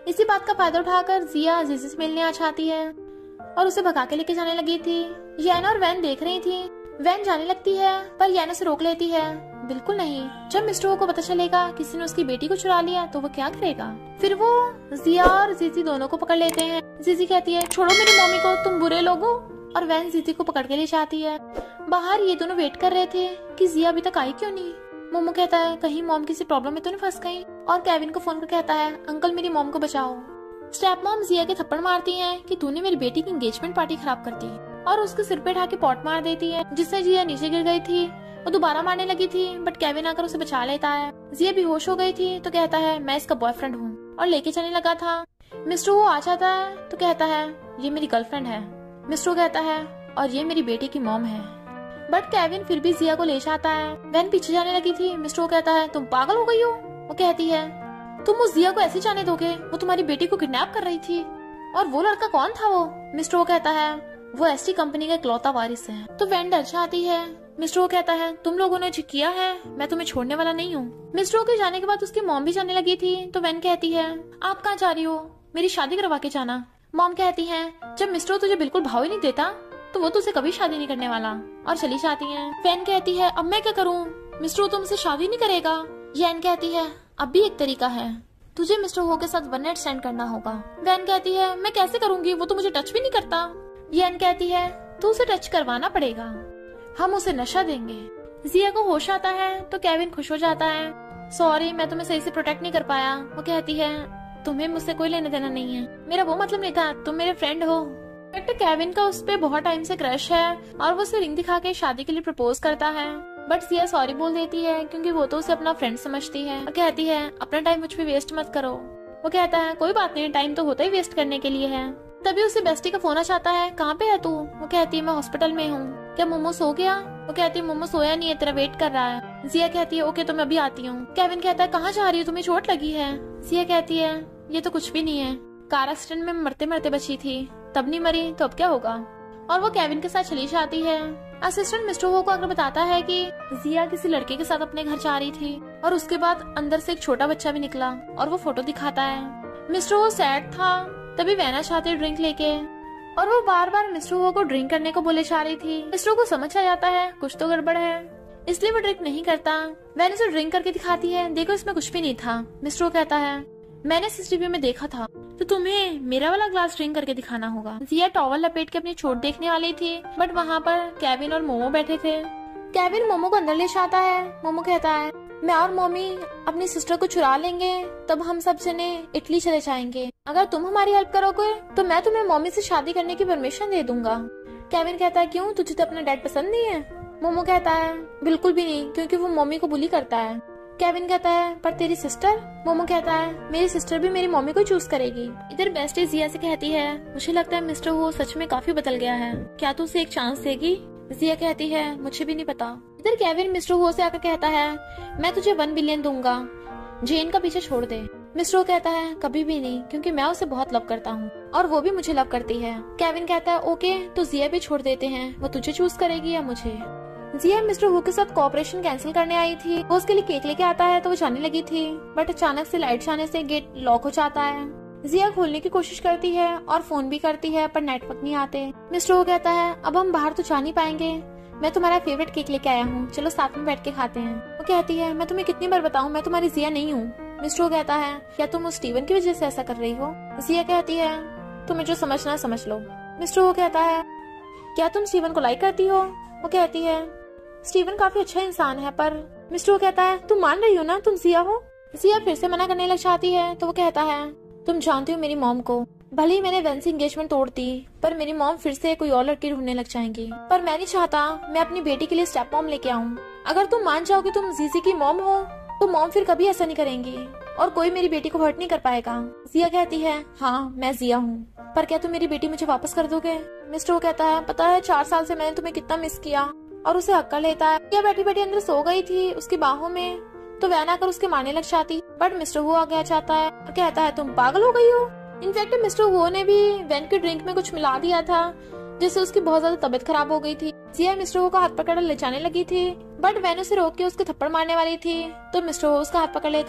इसी बात का फायदा उठाकर जिया जीजी से मिलने आ जाती है और उसे भगा के लेके जाने लगी थी। याना और वैन देख रही थी। वैन जाने लगती है पर याना से रोक लेती है। बिल्कुल नहीं, जब मिस्टर हो को पता चलेगा किसी ने उसकी बेटी को चुरा लिया तो वो क्या करेगा। फिर वो जिया और जीजी दोनों को पकड़ लेते हैं। जीजी कहती है छोड़ो मेरी मम्मी को, तुम बुरे लोग हो, और वैन जीजी को पकड़ के ले जाती है। बाहर ये दोनों वेट कर रहे थे कि जिया अभी तक आई क्यों नहीं। मोमो कहता है कहीं मॉम किसी प्रॉब्लम में तो नहीं फंस गई, और केविन को फोन कर कहता है अंकल मेरी मॉम को बचाओ। स्टेप मॉम जिया के थप्पड़ मारती है कि तूने मेरी बेटी की एंगेजमेंट पार्टी खराब कर दी, और उसके सिर पे ढा के पॉट मार देती है जिससे जिया नीचे गिर गई थी। वो दोबारा मारने लगी थी बट केविन आकर उसे बचा लेता है। जिया बेहोश हो गई थी तो कहता है मैं इसका बॉयफ्रेंड हूँ, और लेके चलने लगा था। मिस्टर वो आ जाता है तो कहता है ये मेरी गर्लफ्रेंड है। मिस्टर कहता है और ये मेरी बेटी की मॉम है, बट केविन फिर भी जिया को ले जाता है। वैन पीछे जाने लगी थी। मिस्टर कहता है तुम पागल हो गई हो। वो कहती है तुम उस जिया को ऐसे जाने दोगे, वो तुम्हारी बेटी को किडनैप कर रही थी। और वो लड़का कौन था वो। मिस्टर कहता है वो एसटी कंपनी का इकलौता वारिस है। तो वैन डर जाती है। मिस्टर कहता है तुम लोगों ने जो किया है मैं तुम्हें छोड़ने वाला नहीं हूँ। मिस्टर के जाने के बाद उसकी मॉम भी जाने लगी थी तो वैन कहती है आप कहाँ जा रही हो, मेरी शादी करवा के जाना। मॉम कहती है जब मिस्टर तुझे बिल्कुल भाव ही नहीं देता तो वो तुझसे कभी शादी नहीं करने वाला, और चली जाती है। वैन कहती है अब मैं क्या करूँ, मिस्टर तुमसे शादी नहीं करेगा। यैन कहती है अब भी एक तरीका है, तुझे मिस्टर हो के साथ वन नाइट स्टैंड करना होगा। वैन कहती है मैं कैसे करूंगी, वो तो मुझे टच भी नहीं करता। यैन कहती है तो उसे टच करवाना पड़ेगा, हम उसे नशा देंगे। जिया को होश आता है तो केविन खुश हो जाता है। सॉरी मैं तुम्हें सही से प्रोटेक्ट नहीं कर पाया। वो कहती है तुम्हें मुझसे कोई लेना देना नहीं है, मेरा वो मतलब नहीं था, तुम मेरे फ्रेंड हो। बट केविन का उस पे बहुत टाइम से क्रश है और वो उसे रिंग दिखा के शादी के लिए प्रपोज करता है। बट जिया सॉरी बोल देती है क्योंकि वो तो उसे अपना फ्रेंड समझती है, और कहती है अपना टाइम मुझ पे वेस्ट मत करो। वो कहता है कोई बात नहीं, टाइम तो होता ही वेस्ट करने के लिए है। तभी उसे बेस्टी का फोन आ जाता है, कहाँ पे है तू। वो कहती है मैं हॉस्पिटल में हूँ। क्या मोमो सो गया। वो कहती है मोमो सोया नहीं है, तेरा वेट कर रहा है। जिया कहती है ओके तो मैं अभी आती हूँ। केविन कहता है कहाँ जा रही है, तुम्हें चोट लगी है। जिया कहती है ये तो कुछ भी नहीं है, कार एक्सीडेंट में मरते मरते बची थी, तब नहीं मरी तो अब क्या होगा। और वो केविन के साथ चली जाती है। असिस्टेंट मिस्टर हो को अगर बताता है कि जिया किसी लड़के के साथ अपने घर जा रही थी, और उसके बाद अंदर से एक छोटा बच्चा भी निकला, और वो फोटो दिखाता है। मिस्टर हो सैड था। तभी वैना चाहती ड्रिंक लेके, और वो बार बार मिस्टर हो को ड्रिंक करने को बोले जा रही थी। मिस्टर को समझ आ जाता है कुछ तो गड़बड़ है, इसलिए वो ड्रिंक नहीं करता। वैन उसे ड्रिंक करके दिखाती है, देखो इसमें कुछ भी नहीं था। मिस्टर कहता है मैंने सीसीटीवी में देखा था, तो तुम्हें मेरा वाला ग्लास ड्रिंक करके दिखाना होगा। जिया टॉवल लपेट के अपनी चोट देखने वाली थी, बट वहाँ पर केविन और मोमो बैठे थे। केविन मोमो को अंदर ले जाता है। मोमो कहता है मैं और मम्मी अपनी सिस्टर को चुरा लेंगे, तब हम सब जने इटली चले जाएंगे। अगर तुम हमारी हेल्प करोगे तो मैं तुम्हें मम्मी से शादी करने की परमिशन दे दूंगा। केविन कहता है क्यों, तुझे तो अपना डैड पसंद नहीं है। मोमो कहता है बिल्कुल भी नहीं, क्योंकि वो मम्मी को बुली करता है। केविन कहता है पर तेरी सिस्टर। मोमो कहता है मेरी सिस्टर भी मेरी मम्मी को चूज करेगी। इधर बेस्टी जिया से कहती है मुझे लगता है मिस्टर वो सच में काफी बदल गया है, क्या तू उसे एक चांस देगी। जिया कहती है मुझे भी नहीं पता। इधर केविन मिस्टर हो से आकर कहता है मैं तुझे वन बिलियन दूंगा, जेन का पीछे छोड़ दे। मिस्टर कहता है कभी भी नहीं, क्योंकि मैं उसे बहुत लव करता हूँ और वो भी मुझे लव करती है। केविन कहता है ओके तो जिया भी छोड़ देते हैं, वो तुझे चूज करेगी या मुझे। जिया मिस्टर हु के साथ कॉपरेशन कैंसिल करने आई थी। वो उसके लिए केक लेके आता है तो वो जाने लगी थी, बट अचानक से लाइट जाने से गेट लॉक हो जाता है। जिया खोलने की कोशिश करती है और फोन भी करती है, पर नेटवर्क नहीं आते। मिस्टर हु कहता है अब हम बाहर तो जा नहीं पाएंगे, मैं तुम्हारा फेवरेट केक लेके आया हूँ, चलो साथ में बैठ के खाते हैं। वो कहती है मैं तुम्हें कितनी बार बताऊँ मैं तुम्हारी जिया नहीं हूँ। मिस्टर हु कहता है क्या तुम उस स्टीवन की वजह से ऐसा कर रही हो। जिया कहती है तुम्हें जो समझना है समझ लो। मिस्टर हु कहता है क्या तुम स्टीवन को लाइक करती हो। वो कहती है स्टीवन काफी अच्छा इंसान है, पर मिस्टर कहता है तुम मान रही हो ना तुम जिया हो। जिया फिर से मना करने लग जाती है तो वो कहता है तुम जानती हो मेरी मॉम को, भले ही मैंने वैन से एंगेजमेंट तोड़ दी, पर मेरी मॉम फिर से कोई और लड़की ढूंढने लग जाएंगी। पर मैं नहीं चाहता मैं अपनी बेटी के लिए स्टेप मॉम लेके आऊँ। अगर तुम मान जाओ कि तुम जीजी की मॉम हो तो मॉम फिर कभी ऐसा नहीं करेंगी और कोई मेरी बेटी को हर्ट नहीं कर पाएगा। जिया कहती है हाँ मैं जिया हूँ, पर क्या तुम मेरी बेटी मुझे वापस कर दोगे। मिस्टर कहता है पता है चार साल से मैंने तुम्हें कितना मिस किया, और उसे हक्का लेता है। क्या बैठी बैठी अंदर सो गई थी उसकी बाहों में, तो वैन आकर उसके मारने लग जाती, बट मिस्टर हु आ गया चाहता है और कहता है तुम पागल हो गई हो। इनफैक्ट मिस्टर हु ने भी वैन के ड्रिंक में कुछ मिला दिया था, जिससे उसकी बहुत ज्यादा तबीयत खराब हो गई थी। जिया मिस्टर हु का हाथ पकड़ ले जाने लगी थी, बट वैन उसे रोक के उसके थप्पड़ मारने वाली थी, तो मिस्टर हु उसका हाथ पकड़ लेता है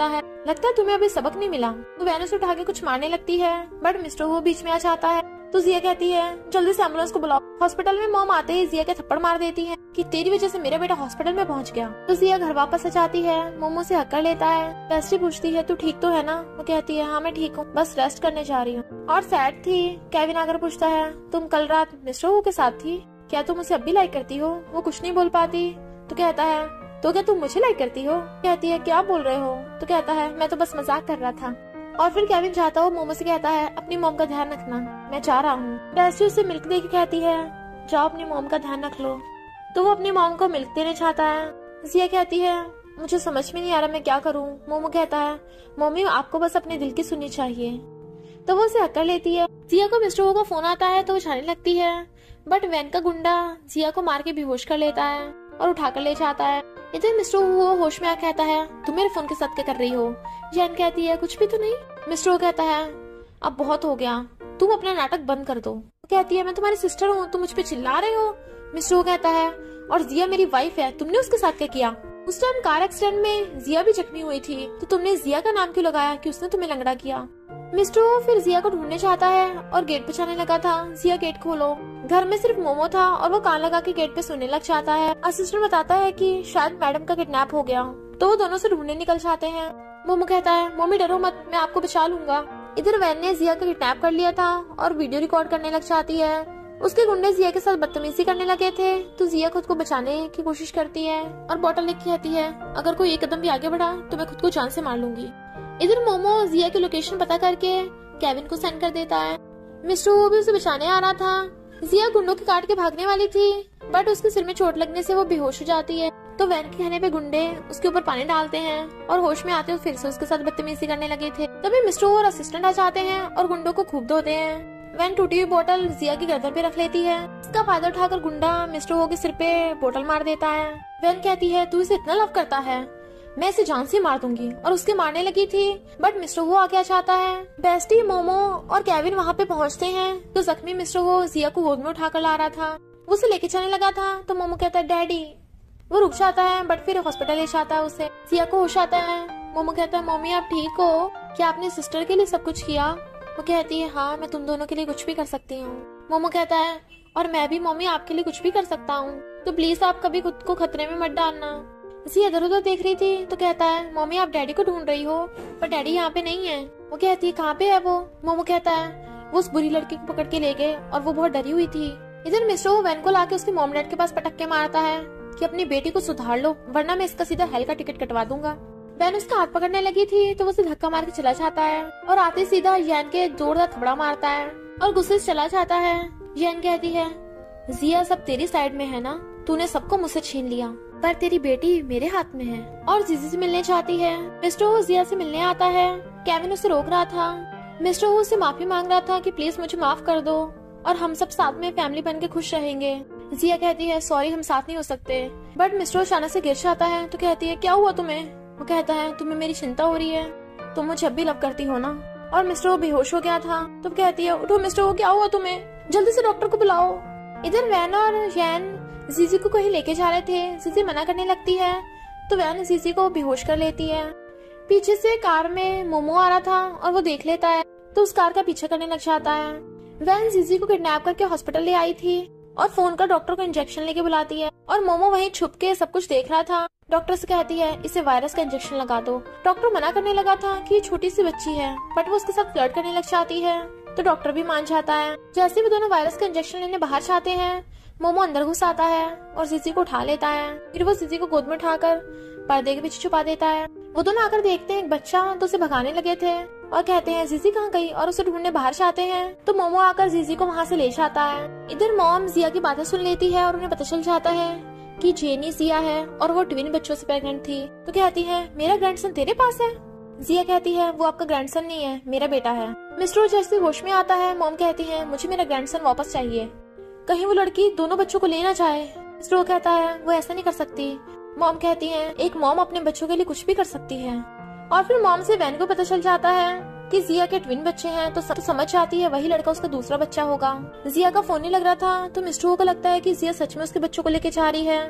लगता है तुम्हें अभी सबक नहीं मिला। तो वैन उसे उठा के कुछ मारने लगती है, बट मिस्टर वो बीच में आ जाता है। तो जिया कहती है जल्दी से एम्बुलेंस को बुलाओ। हॉस्पिटल में मॉम आते ही जिया के थप्पड़ मार देती है कि तेरी वजह से मेरा बेटा हॉस्पिटल में पहुंच गया। तो जिया घर वापस आ जाती है, मोमो से हक कर लेता है। बेस्टी पूछती है तू ठीक तो है ना? वो कहती है हाँ मैं ठीक हूँ, बस रेस्ट करने जा रही हूँ। और सैड थी। केविन आकर पूछता है तुम कल रात मिस्टर वो के साथ थी, क्या तुम उसे अब भी लाइक करती हो? वो कुछ नहीं बोल पाती। तो कहता है तो क्या तुम मुझे लाइक करती हो? कहती है क्या बोल रहे हो? तो कहता है मैं तो बस मजाक कर रहा था। और फिर केविन जाता हो मोमो से कहता है अपनी मॉम का ध्यान रखना, मैं जा रहा हूँ। बेस्टी उसे मिल्क दे के कहती है जाओ अपनी मॉम का ध्यान रख लो। तो वो अपनी मॉम को मिल्क देने चाहता है। जिया कहती है मुझे समझ में नहीं आ रहा मैं क्या करूँ। मोमो कहता है मम्मी आपको बस अपने दिल की सुननी चाहिए। तो वो उसे हक कर लेती है। जिया को मिस्टर वो का फोन आता है तो वो जाने लगती है, बट वैन का गुंडा जिया को मार के बेहोश कर लेता है और उठा कर ले जाता है। इधर मिस्टर वो होश में आ कहता है तुम मेरे फोन के साथ क्या कर रही हो? जैन कहती है कुछ भी तो नहीं। मिस्टर वो कहता है अब बहुत हो गया, तुम अपना नाटक बंद कर दो। कहती है मैं तुम्हारी सिस्टर हूँ, तुम मुझ पे चिल्ला रहे हो। मिस्टर वो कहता है और जिया मेरी वाइफ है, तुमने उसके साथ क्या किया? उस टाइम कार एक्सीडेंट में जिया भी जख्मी हुई थी, तो तुमने जिया का नाम क्यों लगाया कि उसने तुम्हें लंगड़ा किया? मिस्टर वो फिर जिया को ढूंढने चाहता है और गेट बजाने लगा था। जिया गेट खोलो। घर में सिर्फ मोमो था और वो कान लगा के गेट पे सुनने लग जाता है। असिस्टेंट बताता है कि शायद मैडम का किडनैप हो गया, तो वो दोनों से ढूंढने निकल जाते हैं। मोमो कहता है मम्मी डरो मत, मैं आपको बचा लूंगा। इधर वैन ने जिया का किडनैप कर लिया था और वीडियो रिकॉर्ड करने लग जाती है। उसके गुंडे जिया के साथ बदतमीजी करने लगे थे, तो जिया खुद को बचाने की कोशिश करती है और बॉटल लेके कहती है अगर कोई एक कदम भी आगे बढ़ा तो मैं खुद को जान से मार लूंगी। इधर मोमो जिया की लोकेशन पता करके केविन को सेंड कर देता है। मिस्टर वो भी उसे बचाने आ रहा था। जिया गुंडों के काट के भागने वाली थी, बट उसके सिर में चोट लगने से वो बेहोश हो जाती है। तो वैन के कहने पे गुंडे उसके ऊपर पानी डालते हैं और होश में आते हुए फिर से उसके साथ बदतमीजी करने लगे थे। तभी मिस्टर और असिस्टेंट आ जाते हैं और गुंडों को खूब धोते हैं। वैन टूटी हुई बोतल जिया की गर्दन पे रख लेती है। इसका फायदा उठाकर गुंडा मिस्टर वो के सिर पे बोतल मार देता है। वैन कहती है तू इसे इतना लव करता है, मैं इसे जान से मार दूंगी, और उसके मारने लगी थी, बट मिस्टर वो आके आ जाता है। बेस्टी मोमो और केविन वहाँ पे पहुँचते हैं तो जख्मी मिस्टर वो जिया को गोद में उठाकर ला रहा था। वो उसे लेके चलने लगा था तो मोमो कहता है डैडी। वो रुक जाता है बट फिर हॉस्पिटल ले जाता है उसे। जिया को होश आता है। मोमो कहता है मम्मी आप ठीक हो? क्या आपने सिस्टर के लिए सब कुछ किया? वो कहती है हाँ मैं तुम दोनों के लिए कुछ भी कर सकती हूँ। मोमो कहता है और मैं भी मम्मी आपके लिए कुछ भी कर सकता हूँ, तो प्लीज आप कभी खुद को खतरे में मत डालना। जिया इधर उधर देख रही थी तो कहता है मम्मी आप डैडी को ढूंढ रही हो, पर डैडी यहाँ पे नहीं है। वो कहती है कहाँ पे है वो? मोमो कहता है वो उस बुरी लड़की को पकड़ के ले गए और वो बहुत डरी हुई थी। इधर मिस्टर वो वैन को लाके उसके मॉम डैड के पास पटक के मारता है कि अपनी बेटी को सुधार लो वरना मैं इसका सीधा हेल का टिकट कटवा दूंगा। वैन उसका हाथ पकड़ने लगी थी तो वो उसे धक्का मार के चला जाता है और आते सीधा यैन के जोरदार थपड़ा मारता है और गुस्से से चला जाता है। यैन कहती है जिया सब तेरी साइड में है ना, तूने सबको मुझसे छीन लिया, पर तेरी बेटी मेरे हाथ में है। और जीजी से मिलने चाहती है। मिस्टर वो जिया से मिलने आता है। केविन उसे रोक रहा था। मिस्टर वो उससे माफी मांग रहा था कि प्लीज मुझे माफ कर दो और हम सब साथ में फैमिली बन के खुश रहेंगे। जिया कहती है सॉरी हम साथ नहीं हो सकते, बट मिस्टर अचानक से गिर जाता है तो कहती है क्या हुआ तुम्हें? वो कहता है तुम्हें मेरी चिंता हो रही है, तुम मुझे अब भी लव करती हो ना? और मिस्टर वो बेहोश हो गया था तो कहती है उठो मिस्टर वो क्या हुआ तुम्हें, जल्दी से डॉक्टर को बुलाओ। इधर वैन और यैन जीजी को कहीं लेके जा रहे थे। जीजी मना करने लगती है तो वैन जीजी को बेहोश कर लेती है। पीछे से कार में मोमो आ रहा था और वो देख लेता है तो उस कार का पीछा करने लग जाता है। वैन जीजी को किडनैप करके हॉस्पिटल ले आई थी और फोन कर डॉक्टर को इंजेक्शन लेके बुलाती है और मोमो वहीं छुप के सब कुछ देख रहा था। डॉक्टर से कहती है इसे वायरस का इंजेक्शन लगा दो। डॉक्टर मना करने लगा था कि ये छोटी सी बच्ची है, बट वो उसके साथ फ्लर्ट करने लग जाती है तो डॉक्टर भी मान जाता है। जैसे वो दोनों वायरस का इंजेक्शन लेने बाहर जाते हैं, मोमो अंदर घुस आता है और जीजी को उठा लेता है। फिर वो जीजी को गोद में उठाकर पर्दे के पीछे छुपा देता है। वो दोनों आकर देखते हैं एक बच्चा तो उसे भगाने लगे थे और कहते हैं जीजी कहाँ गई, और उसे ढूंढने बाहर जाते हैं तो मोमो आकर जीजी को वहाँ से ले जाता है। इधर मॉम जिया की बातें सुन लेती है और उन्हें पता चल जाता है कि जेनी जिया है और वो ट्विन बच्चों से प्रेग्नेंट थी। तो कहती है मेरा ग्रैंडसन तेरे पास है? जिया कहती है वो आपका ग्रैंडसन नहीं है, मेरा बेटा है। मिस्टर जैसे होश में आता है, मॉम कहती है मुझे मेरा ग्रैंडसन वापस चाहिए, कहीं वो लड़की दोनों बच्चों को ले ना जाए। मिस्टर कहता है वो ऐसा नहीं कर सकती। मॉम कहती है एक मॉम अपने बच्चों के लिए कुछ भी कर सकती है। और फिर मॉम से वैन को पता चल जाता है कि जिया के ट्विन बच्चे हैं तो सब समझ जाती है वही लड़का उसका दूसरा बच्चा होगा। जिया का फोन नहीं लग रहा था तो मिस्टर को लगता है कि जिया सच में उसके बच्चों को लेके जा रही है।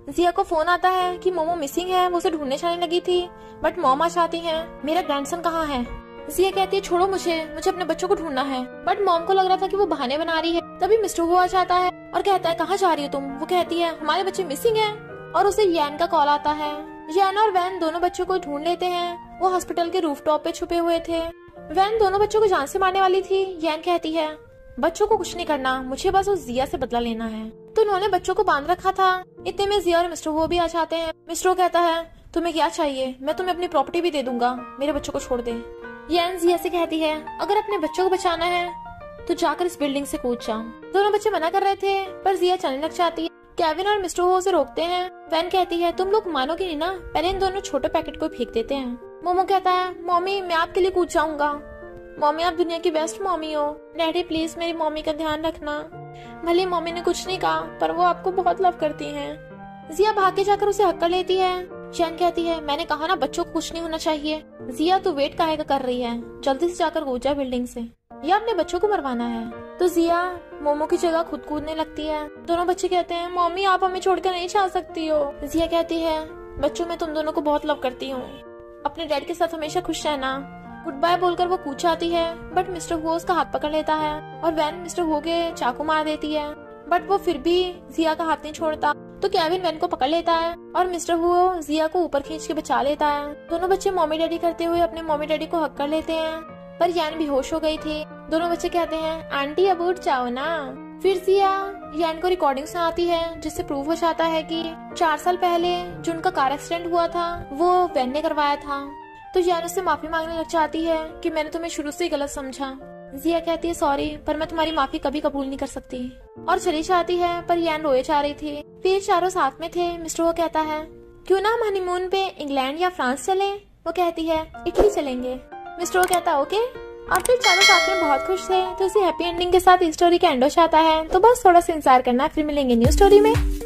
जिया को फोन आता है कि मोमो मिसिंग है, वो उसे ढूंढने जाने लगी थी, बट मॉम आ जाती है, मेरा ग्रैंडसन कहाँ है। जिया कहती है छोड़ो मुझे, मुझे अपने बच्चों को ढूंढना है, बट मॉम को लग रहा था कि वो बहाने बना रही है। तभी मिस्टर वो आ जाता है और कहता है कहाँ जा रही हो तुम। वो कहती है हमारे बच्चे मिसिंग हैं, और उसे यान का कॉल आता है। यान और वैन दोनों बच्चों को ढूंढ लेते हैं। वो हॉस्पिटल के रूफटॉप पे छुपे हुए थे। वैन दोनों बच्चों को जान से मारने वाली थी। यान कहती है बच्चों को कुछ नहीं करना, मुझे बस उस जिया से बदला लेना है। तो उन्होंने बच्चों को बांध रखा था। इतने में जिया और मिस्टर वो भी आ जाते हैं। मिस्टर वो कहता है तुम्हें क्या चाहिए, मैं तुम्हें अपनी प्रॉपर्टी भी दे दूंगा, मेरे बच्चों को छोड़ दे। यान जिया से कहती है अगर अपने बच्चों को बचाना है तो जाकर इस बिल्डिंग से कूद जाओ। दोनों बच्चे मना कर रहे थे, पर जिया चलने लग जाती है। केविन और मिस्टर हो उसे रोकते हैं। वैन कहती है तुम लोग मानोगे नहीं ना, पहले इन दोनों छोटे पैकेट को फेंक देते हैं। मोमो कहता है मम्मी मैं आपके लिए कूद जाऊंगा, मम्मी आप दुनिया की बेस्ट मम्मी हो, डैडी प्लीज मेरी मम्मी का ध्यान रखना। भले मम्मी ने कुछ नहीं कहा, पर वो आपको बहुत लव करती हैं। जिया भाग के जाकर उसे हक कर लेती है। जैन कहती है मैंने कहा ना बच्चों को कुछ नहीं होना चाहिए। जिया तो वेट काहे का कर रही है, जल्दी से जाकर कूद जा बिल्डिंग से, या अपने बच्चों को मरवाना है। तो जिया मोमो की जगह खुद कूदने लगती है। दोनों बच्चे कहते हैं मम्मी आप हमें छोड़कर नहीं जा सकती हो। जिया कहती है बच्चों मैं तुम दोनों को बहुत लव करती हूँ, अपने डैड के साथ हमेशा खुश रहना। गुड बाय बोलकर वो कूद जाती है, बट मिस्टर हुआ उसका हाथ पकड़ लेता है और वैन मिस्टर हुआ के चाकू मार देती है, बट वो फिर भी जिया का हाथ नहीं छोड़ता। तो केविन वैन को पकड़ लेता है और मिस्टर हुआ जिया को ऊपर खींच के बचा लेता है। दोनों बच्चे मम्मी डैडी करते हुए अपने मम्मी डैडी को हक कर लेते हैं, पर यान बेहोश हो गई थी। दोनों बच्चे कहते हैं आंटी अब उठ जाओ ना। फिर जिया यान को रिकॉर्डिंग सुनाती है, जिससे प्रूव हो जाता है कि चार साल पहले जो उनका कार एक्सीडेंट हुआ था वो वैन ने करवाया था। तो यान उससे माफी मांगने लग जाती है कि मैंने तुम्हें शुरू से गलत समझा। जिया कहती है सॉरी, पर मैं तुम्हारी माफी कभी कबूल नहीं कर सकती, और चली जाती है। पर यान रोए जा रही थी। फिर चारों साथ में थे। मिस्टर वो कहता है क्यों ना हम हनीमून पे इंग्लैंड या फ्रांस चले। वो कहती है इटली चलेंगे। मिस्टर वो कहता है ओके। और फिर चारों साथ में बहुत खुश थे। तो इसी हैप्पी एंडिंग के साथ इस स्टोरी का एंड हो जाता है। तो बस थोड़ा सा इंतजार करना, फिर मिलेंगे न्यू स्टोरी में।